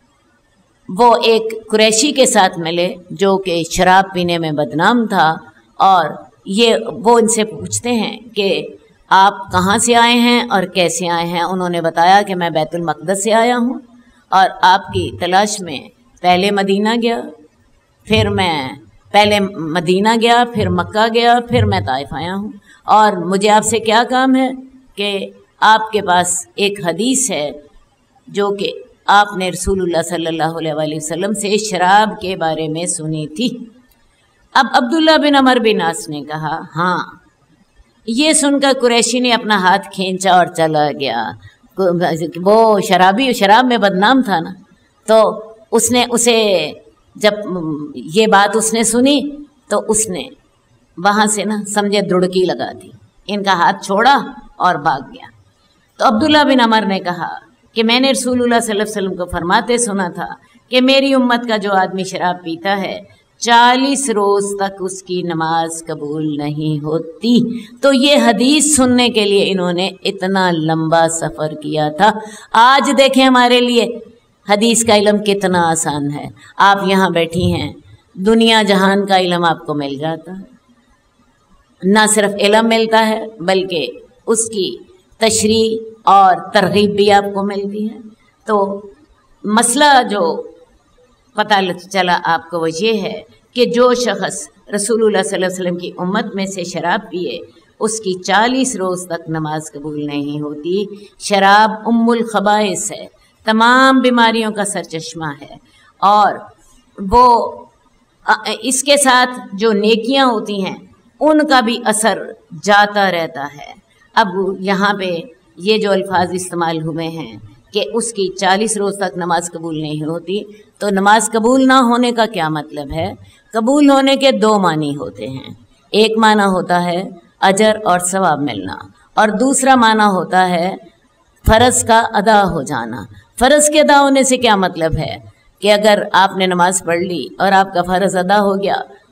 वो एक कुरैशी के साथ मिले जो कि शराब पीने में बदनाम था। और ये वो इनसे पूछते हैं कि आप कहाँ से आए हैं और कैसे आए हैं। उन्होंने बताया कि मैं बैतुल मक़दस से आया हूँ और आपकी तलाश में पहले मदीना गया, फिर मैं पहले मदीना गया, फिर मक्का गया, फिर मैं ताइफ आया हूँ। और मुझे आपसे क्या काम है कि आपके पास एक हदीस है जो कि आपने रसूलुल्लाह सल्लल्लाहु अलैहि वसल्लम से शराब के बारे में सुनी थी। अब अब्दुल्ला बिन अमर बिन आस ने कहा, हाँ। ये सुनकर कुरैशी ने अपना हाथ खींचा और चला गया। वो शराबी शराब में बदनाम था ना, तो उसने उसे जब ये बात उसने सुनी तो उसने वहाँ से ना समझे दुड़की लगा दी, इनका हाथ छोड़ा और भाग गया। तो अब्दुल्ला बिन अमर ने कहा कि मैंने रसूलुल्लाह सल्लल्लाहु अलैहि वसल्लम को फरमाते सुना था कि मेरी उम्मत का जो आदमी शराब पीता है चालीस रोज़ तक उसकी नमाज कबूल नहीं होती। तो ये हदीस सुनने के लिए इन्होंने इतना लंबा सफ़र किया था। आज देखें हमारे लिए हदीस का इल्म कितना आसान है। आप यहाँ बैठी हैं, दुनिया जहान का इल्म आपको मिल जाता है। ना सिर्फ इल्म मिलता है बल्कि उसकी तशरीह और तरगीब भी आपको मिलती है। तो मसला जो पता चला आपको वो ये है कि जो शख्स रसूलुल्लाह सल्लल्लाहु अलैहि वसल्लम की उम्मत में से शराब पिए उसकी चालीस रोज़ तक नमाज कबूल नहीं होती। शराब उम्मुल खबाइस है, तमाम बीमारियों का सरचश्मा है। और वो इसके साथ जो नेकियां होती हैं उनका भी असर जाता रहता है। अब यहाँ पे ये जो अल्फाज इस्तेमाल हुए हैं कि उसकी चालीस रोज़ तक नमाज कबूल नहीं होती, तो नमाज कबूल ना होने का क्या मतलब है? कबूल होने के दो मानी होते हैं। एक माना होता है अजर और सवाब मिलना, और दूसरा माना होता है फ़र्ज़ का अदा हो जाना। फ़र्ज़ के अदा होने से क्या मतलब है कि अगर आपने नमाज़ पढ़ ली और आपका फ़र्ज़ अदा हो गया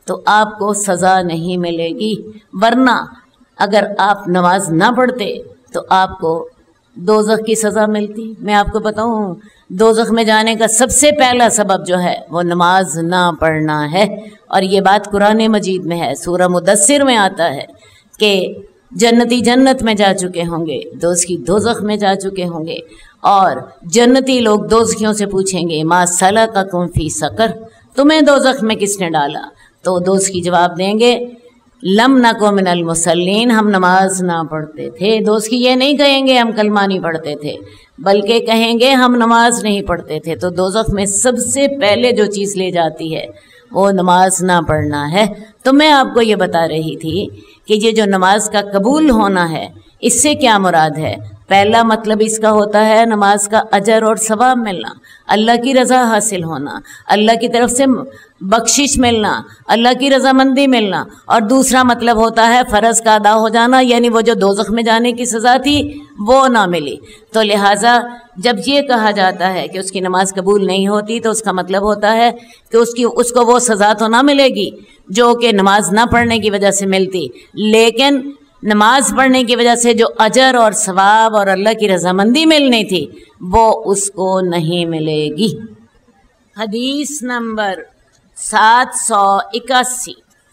تو آپ کو سزا نہیں ملے گی، ورنہ اگر آپ نماز نہ پڑھتے تو آپ کو دوزخ کی سزا ملتی۔ میں آپ کو بتاؤں دوزخ میں جانے کا سب سے پہلا سبب جو ہے وہ نماز نہ پڑھنا ہے، اور یہ بات قرآن مجید میں ہے، سورہ مدثر میں آتا ہے کہ جنتی جنت میں جا چکے ہوں گے، دوزخی دوزخ میں جا چکے ہوں گے، اور جنتی لوگ دوزخیوں سے پوچھیں گے ما سلککم فی سقر، تمہیں دوزخ میں کس نے ڈالا؟ تو دوزخی جواب دیں گے لم نکو من المصلین، ہم نماز نہ پڑھتے تھے۔ دوزخی یہ نہیں کہیں گے ہم کلمہ نہیں پڑھتے تھے، بلکہ کہیں گے ہم نماز نہیں پڑھتے تھے۔ تو دوزخ میں سب سے پہلے جو چیز لے جاتی ہے وہ نماز نہ پڑھنا ہے۔ تو میں آپ کو یہ بتا رہی تھی کہ یہ جو نماز کا قبول ہونا ہے اس سے کیا مراد ہے؟ پہلا مطلب اس کا ہوتا ہے نماز کا اجر اور ثواب ملنا، اللہ کی رضا حاصل ہونا، اللہ کی طرف سے بخشش ملنا، اللہ کی رضامندی ملنا، اور دوسرا مطلب ہوتا ہے فرض کا ادا ہو جانا، یعنی وہ جو دوزخ میں جانے کی سزا تھی وہ نہ ملی۔ تو لہٰذا جب یہ کہا جاتا ہے کہ اس کی نماز قبول نہیں ہوتی تو اس کا مطلب ہوتا ہے کہ اس کی اس کو وہ سزا تو نہ ملے گی جو کہ نماز نہ پڑھنے کی وجہ سے ملتی، لیکن نماز پڑھنے کی وجہ سے جو اجر اور ثواب اور اللہ کی رضامندی ملنی تھی وہ اس کو نہیں ملے گی۔ حدیث نمبر سات سو اکاسی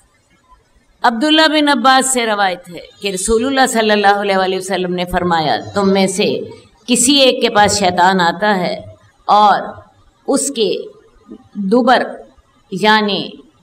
عبداللہ بن عباس سے روایت ہے کہ رسول اللہ صلی اللہ علیہ وآلہ وسلم نے فرمایا تم میں سے کسی ایک کے پاس شیطان آتا ہے اور اس کے دوبر یعنی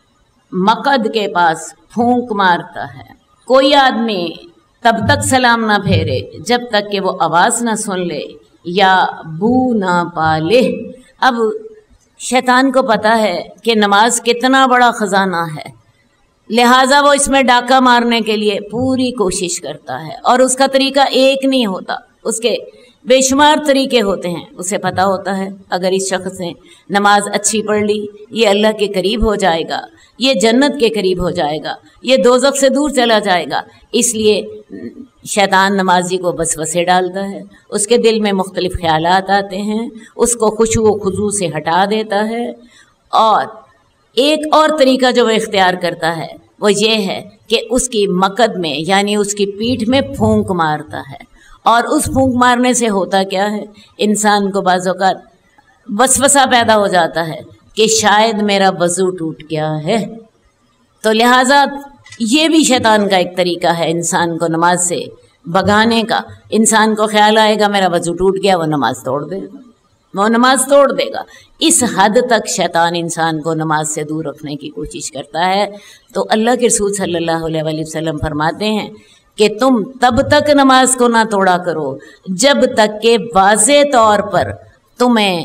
مقد کے پاس پھونک مارتا ہے، کوئی آدمی تب تک سلام نہ پھیرے جب تک کہ وہ آواز نہ سن لے یا بو نہ پالے۔ اب شیطان کو پتہ ہے کہ نماز کتنا بڑا خزانہ ہے، لہٰذا وہ اس میں ڈاکہ مارنے کے لیے پوری کوشش کرتا ہے، اور اس کا طریقہ ایک نہیں ہوتا، اس کے بے شمار طریقے ہوتے ہیں۔ اسے پتہ ہوتا ہے اگر اس شخص نے نماز اچھی پڑھ لی یہ اللہ کے قریب ہو جائے گا، یہ جنت کے قریب ہو جائے گا، یہ دوزخ سے دور چلا جائے گا، اس لیے شیطان نمازی کو وسوسے ڈالتا ہے، اس کے دل میں مختلف خیالات آتے ہیں، اس کو خشوع و خضوع سے ہٹا دیتا ہے۔ اور ایک اور طریقہ جو وہ اختیار کرتا ہے وہ یہ ہے کہ اس کی مقد میں یعنی اس کی پیٹھ میں پھونک مارتا ہے، اور اس پھونک مارنے سے ہوتا کیا ہے، انسان کو بعض اوقات وسوسہ پیدا ہو جاتا ہے کہ شاید میرا وضو ٹوٹ گیا ہے۔ تو لہٰذا یہ بھی شیطان کا ایک طریقہ ہے انسان کو نماز سے بھگانے کا۔ انسان کو خیال آئے گا میرا وضو ٹوٹ گیا، وہ نماز توڑ دے گا، وہ نماز توڑ دے گا۔ اس حد تک شیطان انسان کو نماز سے دور رکھنے کی کوشش کرتا ہے۔ تو اللہ کے رسول صلی اللہ علیہ وآلہ وسلم فرماتے ہیں کہ تم تب تک نماز کو نہ توڑا کرو جب تک کہ واضح طور پر تمہیں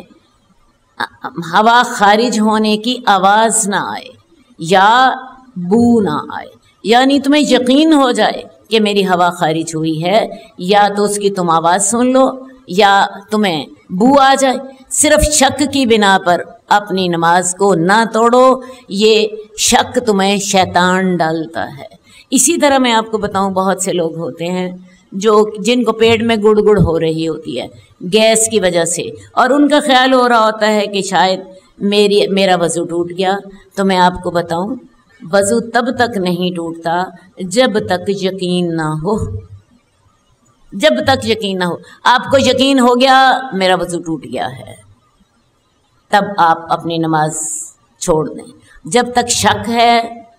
ہوا خارج ہونے کی آواز نہ آئے یا بو نہ آئے، یعنی تمہیں یقین ہو جائے کہ میری ہوا خارج ہوئی ہے، یا تو اس کی تم آواز سن لو یا تمہیں بو آ جائے۔ صرف شک کی بنا پر اپنی نماز کو نہ توڑو، یہ شک تمہیں شیطان ڈالتا ہے۔ اسی طرح میں آپ کو بتاؤں بہت سے لوگ ہوتے ہیں جو جن کو پیٹ میں گڑ گڑ ہو رہی ہوتی ہے گیس کی وجہ سے، اور ان کا خیال ہو رہا ہوتا ہے کہ شاید میری میرا وضو ٹوٹ گیا۔ تو میں آپ کو بتاؤں وضو تب تک نہیں ٹوٹتا جب تک یقین نہ ہو، جب تک یقین نہ ہو۔ آپ کو یقین ہو گیا میرا وضو ٹوٹ گیا ہے، تب آپ اپنی نماز چھوڑ دیں۔ جب تک شک ہے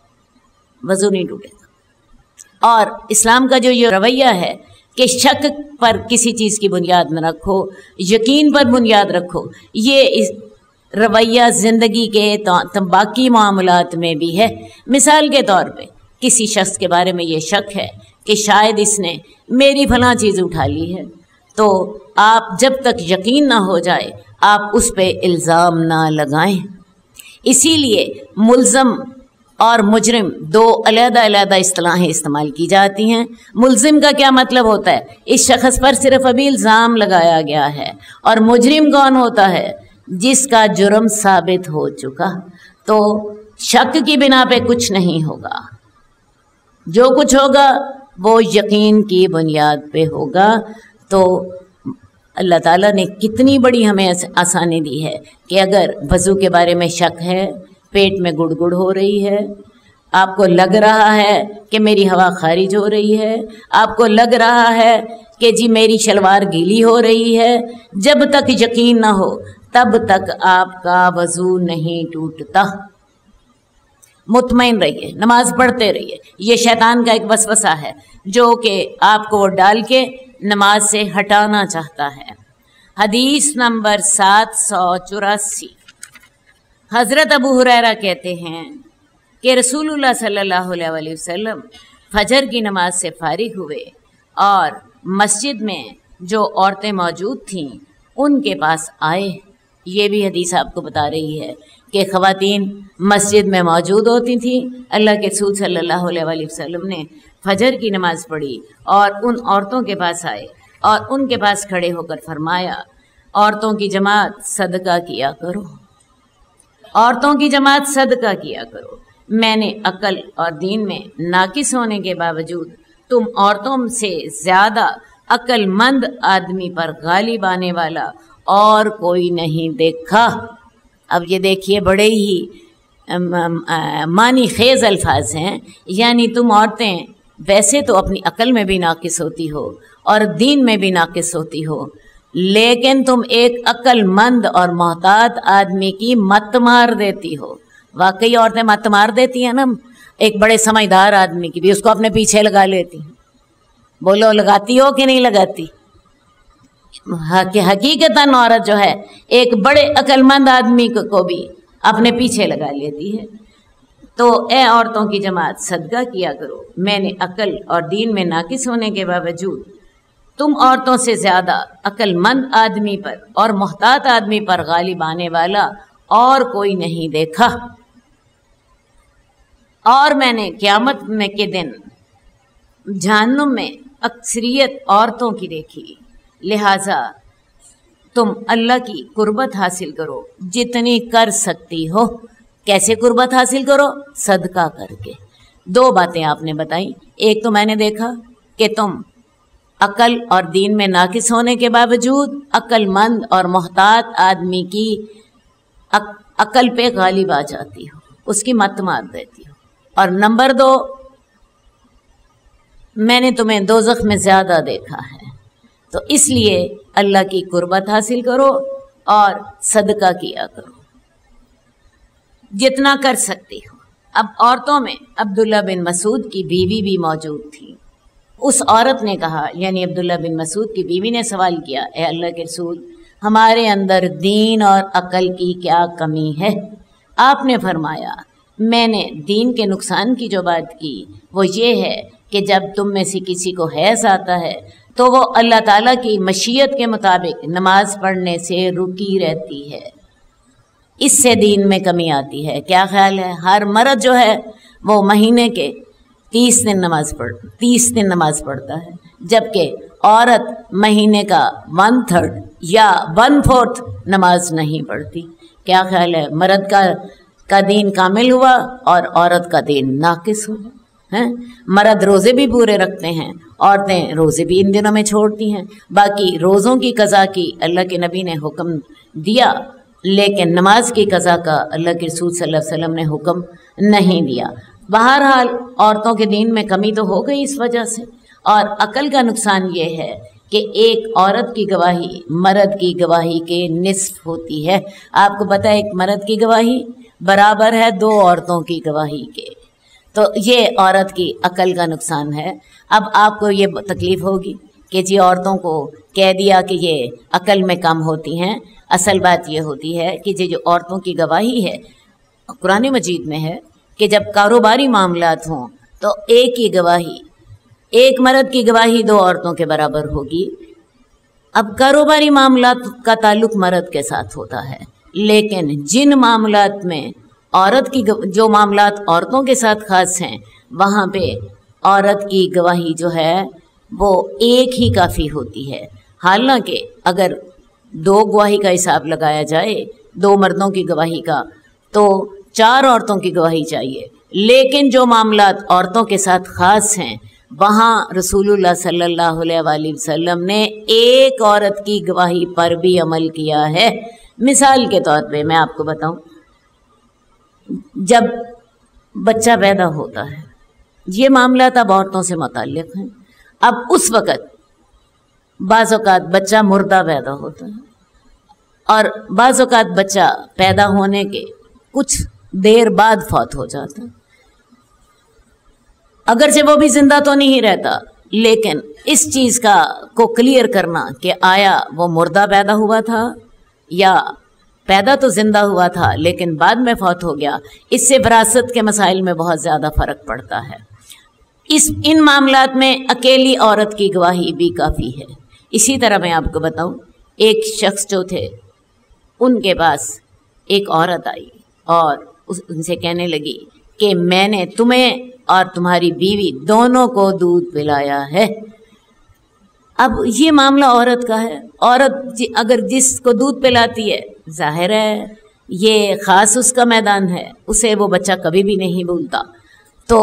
وضو نہیں ٹوٹے گا۔ اور اسلام کا جو یہ رویہ ہے کہ شک پر کسی چیز کی بنیاد نہ رکھو، یقین پر بنیاد رکھو، یہ رویہ زندگی کے باقی معاملات میں بھی ہے۔ مثال کے طور پہ کسی شخص کے بارے میں یہ شک ہے کہ شاید اس نے میری فلاں چیز اٹھا لی ہے، تو آپ جب تک یقین نہ ہو جائے آپ اس پہ الزام نہ لگائیں۔ اسی لیے ملزم اور مجرم دو علیحدہ علیحدہ اصطلاحیں استعمال کی جاتی ہیں۔ ملزم کا کیا مطلب ہوتا ہے؟ اس شخص پر صرف ابھی الزام لگایا گیا ہے، اور مجرم کون ہوتا ہے؟ جس کا جرم ثابت ہو چکا۔ تو شک کی بنا پہ کچھ نہیں ہوگا، جو کچھ ہوگا وہ یقین کی بنیاد پہ ہوگا۔ تو اللہ تعالیٰ نے کتنی بڑی ہمیں آسانی دی ہے کہ اگر وضو کے بارے میں شک ہے، پیٹ میں گڑ گڑ ہو رہی ہے، آپ کو لگ رہا ہے کہ میری ہوا خارج ہو رہی ہے، آپ کو لگ رہا ہے کہ جی میری شلوار گیلی ہو رہی ہے، جب تک یقین نہ ہو تب تک آپ کا وضو نہیں ٹوٹتا۔ مطمئن رہیے، نماز پڑھتے رہیے۔ یہ شیطان کا ایک وسوسہ ہے جو کہ آپ کو وہ ڈال کے نماز سے ہٹانا چاہتا ہے۔ حدیث نمبر سات سو چوراسی، حضرت ابو ہریرہ کہتے ہیں کہ رسول اللہ صلی اللہ علیہ وآلہ وسلم فجر کی نماز سے فارغ ہوئے اور مسجد میں جو عورتیں موجود تھیں ان کے پاس آئے۔ یہ بھی حدیث آپ کو بتا رہی ہے کہ خواتین مسجد میں موجود ہوتی تھیں، اللہ کے رسول صلی اللہ علیہ وآلہ وسلم نے فجر کی نماز پڑھی اور ان عورتوں کے پاس آئے اور ان کے پاس کھڑے ہو کر فرمایا، عورتوں کی جماعت صدقہ کیا کرو، عورتوں کی جماعت صدقہ کیا کرو۔ میں نے عقل اور دین میں ناقص ہونے کے باوجود تم عورتوں سے زیادہ عقل مند آدمی پر غالب آنے والا اور کوئی نہیں دیکھا۔ اب یہ دیکھیے بڑے ہی معنی خیز الفاظ ہیں، یعنی تم عورتیں ویسے تو اپنی عقل میں بھی ناقص ہوتی ہو اور دین میں بھی ناقص ہوتی ہو، لیکن تم ایک عقل مند اور محتاط آدمی کی مت مار دیتی ہو۔ واقعی عورتیں مت مار دیتی ہیں نا، ایک بڑے سمجھدار آدمی کی بھی اس کو اپنے پیچھے لگا لیتی ہیں۔ بولو لگاتی ہو کہ نہیں لگاتی؟ حقیقتاً عورت جو ہے ایک بڑے عقل مند آدمی کو بھی اپنے پیچھے لگا لیتی ہے۔ تو اے عورتوں کی جماعت صدقہ کیا کرو، میں نے عقل اور دین میں ناقص ہونے کے باوجود تم عورتوں سے زیادہ عقل مند آدمی پر اور محتاط آدمی پر غالب آنے والا اور کوئی نہیں دیکھا۔ اور میں نے قیامت میں کے دن جہنم میں اکثریت عورتوں کی دیکھی، لہٰذا تم اللہ کی قربت حاصل کرو جتنی کر سکتی ہو۔ کیسے قربت حاصل کرو؟ صدقہ کر کے۔ دو باتیں آپ نے بتائیں، ایک تو میں نے دیکھا کہ تم عقل اور دین میں ناقص ہونے کے باوجود عقل مند اور محتاط آدمی کی عقل پہ غالب آ جاتی ہو، اس کی مت مار دیتی ہو۔ اور نمبر دو، میں نے تمہیں دوزخ میں زیادہ دیکھا ہے، تو اس لیے اللہ کی قربت حاصل کرو اور صدقہ کیا کرو جتنا کر سکتی ہو۔ اب عورتوں میں عبداللہ بن مسعود کی بیوی بھی موجود تھی۔ اس عورت نے کہا، یعنی عبداللہ بن مسعود کی بیوی نے سوال کیا، اے اللہ کے رسول، ہمارے اندر دین اور عقل کی کیا کمی ہے؟ آپ نے فرمایا، میں نے دین کے نقصان کی جو بات کی وہ یہ ہے کہ جب تم میں سے کسی کو حیض آتا ہے تو وہ اللہ تعالیٰ کی مشیت کے مطابق نماز پڑھنے سے رکی رہتی ہے، اس سے دین میں کمی آتی ہے۔ کیا خیال ہے؟ ہر مرد جو ہے وہ مہینے کے تیس دن نماز پڑھ تیس دن نماز پڑھتا ہے، جبکہ عورت مہینے کا ون تھرڈ یا ون فورتھ نماز نہیں پڑھتی۔ کیا خیال ہے؟ مرد کا کا دین کامل ہوا اور عورت کا دین ناقص ہوا ہے۔ مرد روزے بھی پورے رکھتے ہیں، عورتیں روزے بھی ان دنوں میں چھوڑتی ہیں۔ باقی روزوں کی قضا کی اللہ کے نبی نے حکم دیا، لیکن نماز کی قضا کا اللہ کے رسول صلی اللہ علیہ وسلم نے حکم نہیں دیا۔ بہرحال عورتوں کے دین میں کمی تو ہو گئی اس وجہ سے، اور عقل کا نقصان یہ ہے کہ ایک عورت کی گواہی مرد کی گواہی کے نصف ہوتی ہے۔ آپ کو پتہ ہے ایک مرد کی گواہی برابر ہے دو عورتوں کی گواہی کے، تو یہ عورت کی عقل کا نقصان ہے۔ اب آپ کو یہ تکلیف ہوگی کہ جی عورتوں کو کہہ دیا کہ یہ عقل میں کم ہوتی ہیں۔ اصل بات یہ ہوتی ہے کہ یہ جو عورتوں کی گواہی ہے قرآن مجید میں ہے کہ جب کاروباری معاملات ہوں تو ایک ہی گواہی، ایک مرد کی گواہی دو عورتوں کے برابر ہوگی۔ اب کاروباری معاملات کا تعلق مرد کے ساتھ ہوتا ہے، لیکن جن معاملات میں عورت کی جو معاملات عورتوں کے ساتھ خاص ہیں وہاں پہ عورت کی گواہی جو ہے وہ ایک ہی کافی ہوتی ہے۔ حالانکہ اگر دو گواہی کا حساب لگایا جائے، دو مردوں کی گواہی کا، تو چار عورتوں کی گواہی چاہیے، لیکن جو معاملات عورتوں کے ساتھ خاص ہیں وہاں رسول اللہ صلی اللہ علیہ وآلہ وسلم نے ایک عورت کی گواہی پر بھی عمل کیا ہے۔ مثال کے طور پہ میں آپ کو بتاؤں، جب بچہ پیدا ہوتا ہے، یہ معاملات اب عورتوں سے متعلق ہیں۔ اب اس وقت بعض اوقات بچہ مردہ پیدا ہوتا ہے، اور بعض اوقات بچہ پیدا ہونے کے کچھ دیر بعد فوت ہو جاتا ہے۔ اگرچہ وہ بھی زندہ تو نہیں رہتا، لیکن اس چیز کا کو کلیئر کرنا کہ آیا وہ مردہ پیدا ہوا تھا یا پیدا تو زندہ ہوا تھا لیکن بعد میں فوت ہو گیا، اس سے وراثت کے مسائل میں بہت زیادہ فرق پڑتا ہے۔ اس ان معاملات میں اکیلی عورت کی گواہی بھی کافی ہے۔ اسی طرح میں آپ کو بتاؤں، ایک شخص جو تھے ان کے پاس ایک عورت آئی اور ان سے کہنے لگی کہ میں نے تمہیں اور تمہاری بیوی دونوں کو دودھ پلایا ہے۔ اب یہ معاملہ عورت کا ہے، عورت اگر جس کو دودھ پلاتی ہے، ظاہر ہے یہ خاص اس کا میدان ہے، اسے وہ بچہ کبھی بھی نہیں بھولتا۔ تو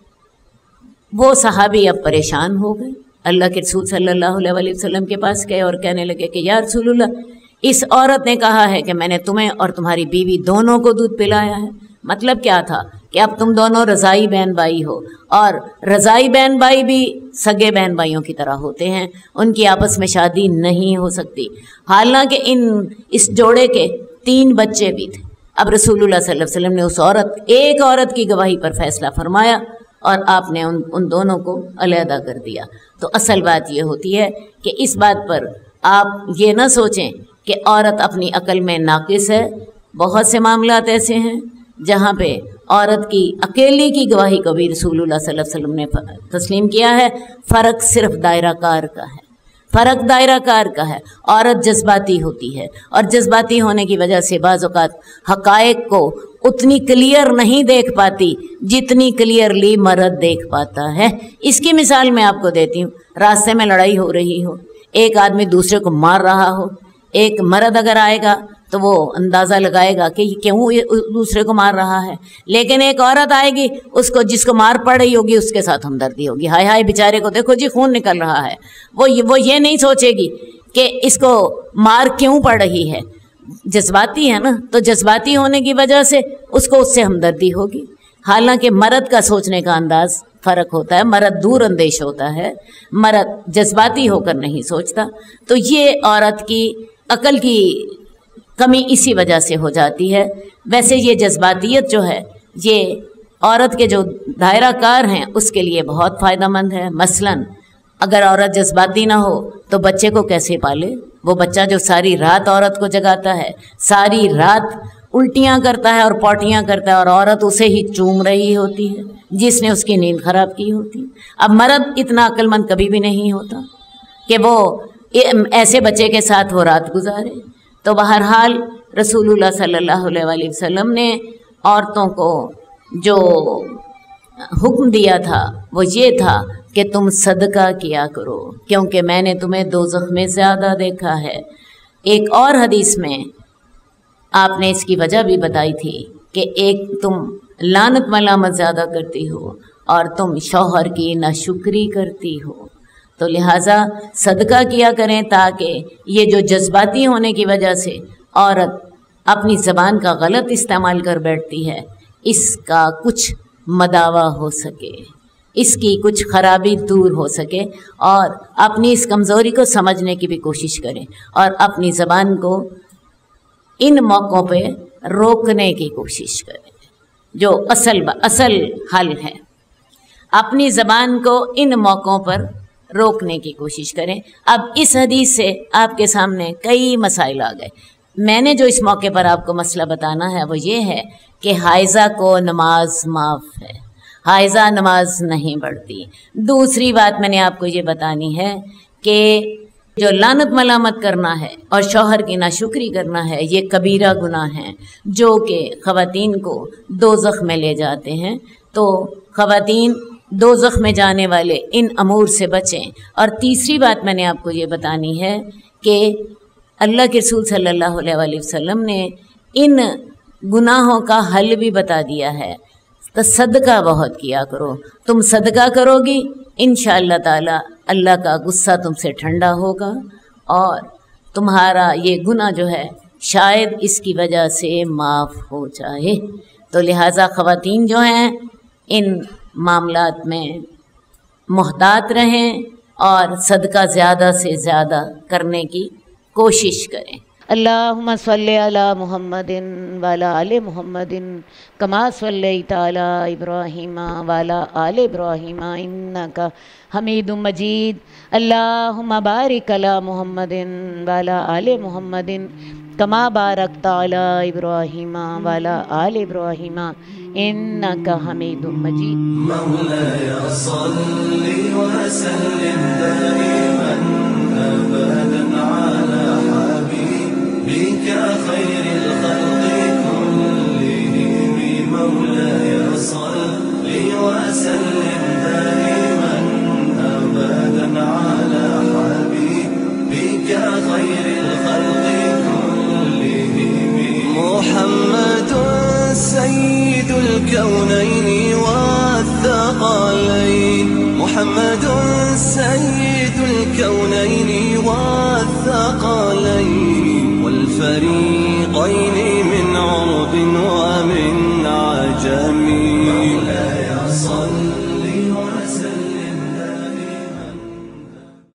وہ صحابی اب پریشان ہو گئے، اللہ کے رسول صلی اللہ علیہ وسلم کے پاس گئے اور کہنے لگے کہ یا رسول اللہ، اس عورت نے کہا ہے کہ میں نے تمہیں اور تمہاری بیوی دونوں کو دودھ پلایا ہے۔ مطلب کیا تھا کہ اب تم دونوں رضائی بہن بھائی ہو، اور رضائی بہن بھائی بھی سگے بہن بھائیوں کی طرح ہوتے ہیں، ان کی آپس میں شادی نہیں ہو سکتی۔ حالانکہ ان اس جوڑے کے تین بچے بھی تھے۔ اب رسول اللہ صلی اللہ علیہ وسلم نے اس عورت ایک عورت کی گواہی پر فیصلہ فرمایا اور آپ نے ان ان دونوں کو علیحدہ کر دیا۔ تو اصل بات یہ ہوتی ہے کہ اس بات پر آپ یہ نہ سوچیں کہ عورت اپنی عقل میں ناقص ہے۔ بہت سے معاملات ایسے ہیں جہاں پہ عورت کی اکیلی کی گواہی کو بھی رسول اللہ صلی اللہ علیہ وسلم نے تسلیم کیا ہے۔ فرق صرف دائرہ کار کا ہے، فرق دائرہ کار کا ہے۔ عورت جذباتی ہوتی ہے، اور جذباتی ہونے کی وجہ سے بعض اوقات حقائق کو اتنی کلیئر نہیں دیکھ پاتی جتنی کلیئرلی مرد دیکھ پاتا ہے۔ اس کی مثال میں آپ کو دیتی ہوں۔ راستے میں لڑائی ہو رہی ہو، ایک آدمی دوسرے کو مار رہا ہو، ایک مرد اگر آئے گا تو وہ اندازہ لگائے گا کہ کیوں یہ دوسرے کو مار رہا ہے، لیکن ایک عورت آئے گی، اس کو جس کو مار پڑ رہی ہوگی اس کے ساتھ ہمدردی ہوگی، ہائے ہائے بیچارے کو دیکھو جی خون نکل رہا ہے۔ وہ وہ یہ نہیں سوچے گی کہ اس کو مار کیوں پڑ رہی ہے، جذباتی ہے نا، تو جذباتی ہونے کی وجہ سے اس کو اس سے ہمدردی ہوگی۔ حالانکہ مرد کا سوچنے کا انداز فرق ہوتا ہے، مرد دور اندیش ہوتا ہے، مرد جذباتی ہو کر نہیں سوچتا۔ تو یہ عورت کی عقل کی کمی اسی وجہ سے ہو جاتی ہے۔ ویسے یہ جذباتیت جو ہے یہ عورت کے جو دائرہ کار ہیں اس کے لیے بہت فائدہ مند ہے۔ مثلاً اگر عورت جذباتی نہ ہو تو بچے کو کیسے پالے؟ وہ بچہ جو ساری رات عورت کو جگاتا ہے، ساری رات الٹیاں کرتا ہے اور پوٹیاں کرتا ہے، اور عورت اسے ہی چوم رہی ہوتی ہے جس نے اس کی نیند خراب کی ہوتی ہے۔ اب مرد اتنا عقل مند کبھی بھی نہیں ہوتا کہ وہ ایسے بچے کے ساتھ وہ رات گزارے۔ تو بہرحال رسول اللہ صلی اللہ علیہ وسلم نے عورتوں کو جو حکم دیا تھا وہ یہ تھا کہ تم صدقہ کیا کرو، کیونکہ میں نے تمہیں دوزخ میں زیادہ دیکھا ہے۔ ایک اور حدیث میں آپ نے اس کی وجہ بھی بتائی تھی کہ ایک تم لعنت ملامت زیادہ کرتی ہو اور تم شوہر کی ناشکری کرتی ہو، تو لہٰذا صدقہ کیا کریں تاکہ یہ جو جذباتی ہونے کی وجہ سے عورت اپنی زبان کا غلط استعمال کر بیٹھتی ہے، اس کا کچھ مداوع ہو سکے، اس کی کچھ خرابی دور ہو سکے، اور اپنی اس کمزوری کو سمجھنے کی بھی کوشش کریں اور اپنی زبان کو ان موقعوں پہ روکنے کی کوشش کریں، جو اصل اصل حل ہے۔ اپنی زبان کو ان موقعوں پر روکنے کی کوشش کریں۔ اب اس حدیث سے آپ کے سامنے کئی مسائل آ گئے۔ میں نے جو اس موقع پر آپ کو مسئلہ بتانا ہے وہ یہ ہے کہ حائضہ کو نماز معاف ہے، حائضہ نماز نہیں پڑھتی۔ دوسری بات میں نے آپ کو یہ بتانی ہے کہ جو لعنت ملامت کرنا ہے اور شوہر کی ناشکری کرنا ہے یہ کبیرہ گناہ ہیں جو کہ خواتین کو دوزخ میں لے جاتے ہیں۔ تو خواتین دوزخ میں جانے والے ان امور سے بچیں۔ اور تیسری بات میں نے آپ کو یہ بتانی ہے کہ اللہ کے رسول صلی اللہ علیہ وسلم نے ان گناہوں کا حل بھی بتا دیا ہے۔ تو صدقہ بہت کیا کرو، تم صدقہ کرو گی انشاءاللہ تعالی اللہ کا غصہ تم سے ٹھنڈا ہوگا، اور تمہارا یہ گناہ جو ہے شاید اس کی وجہ سے معاف ہو جائے۔ تو لہٰذا خواتین جو ہیں ان معاملات میں محتاط رہیں اور صدقہ زیادہ سے زیادہ کرنے کی کوشش کریں۔ اللہم صلی علی محمد وعلی آل محمد کما صلیت علی ابراہیم وعلی آل ابراہیم انک حمید مجید۔ اللہم بارک علی محمد وعلی آل محمد کما بارکت علی ابراہیم وعلی آل ابراہیم انک حمید مجید۔ مولاي صل وسلم دائما ابدا على حبيبك خير الخلق كلهم، مولاي صل وسلم دائما ابدا على حبيبك خير الخلق كلهم، محمد سيد الكونين والثقلين، محمد سيد الكونين والثقلين والفريقين من عرب ومن عجم، مولاي صل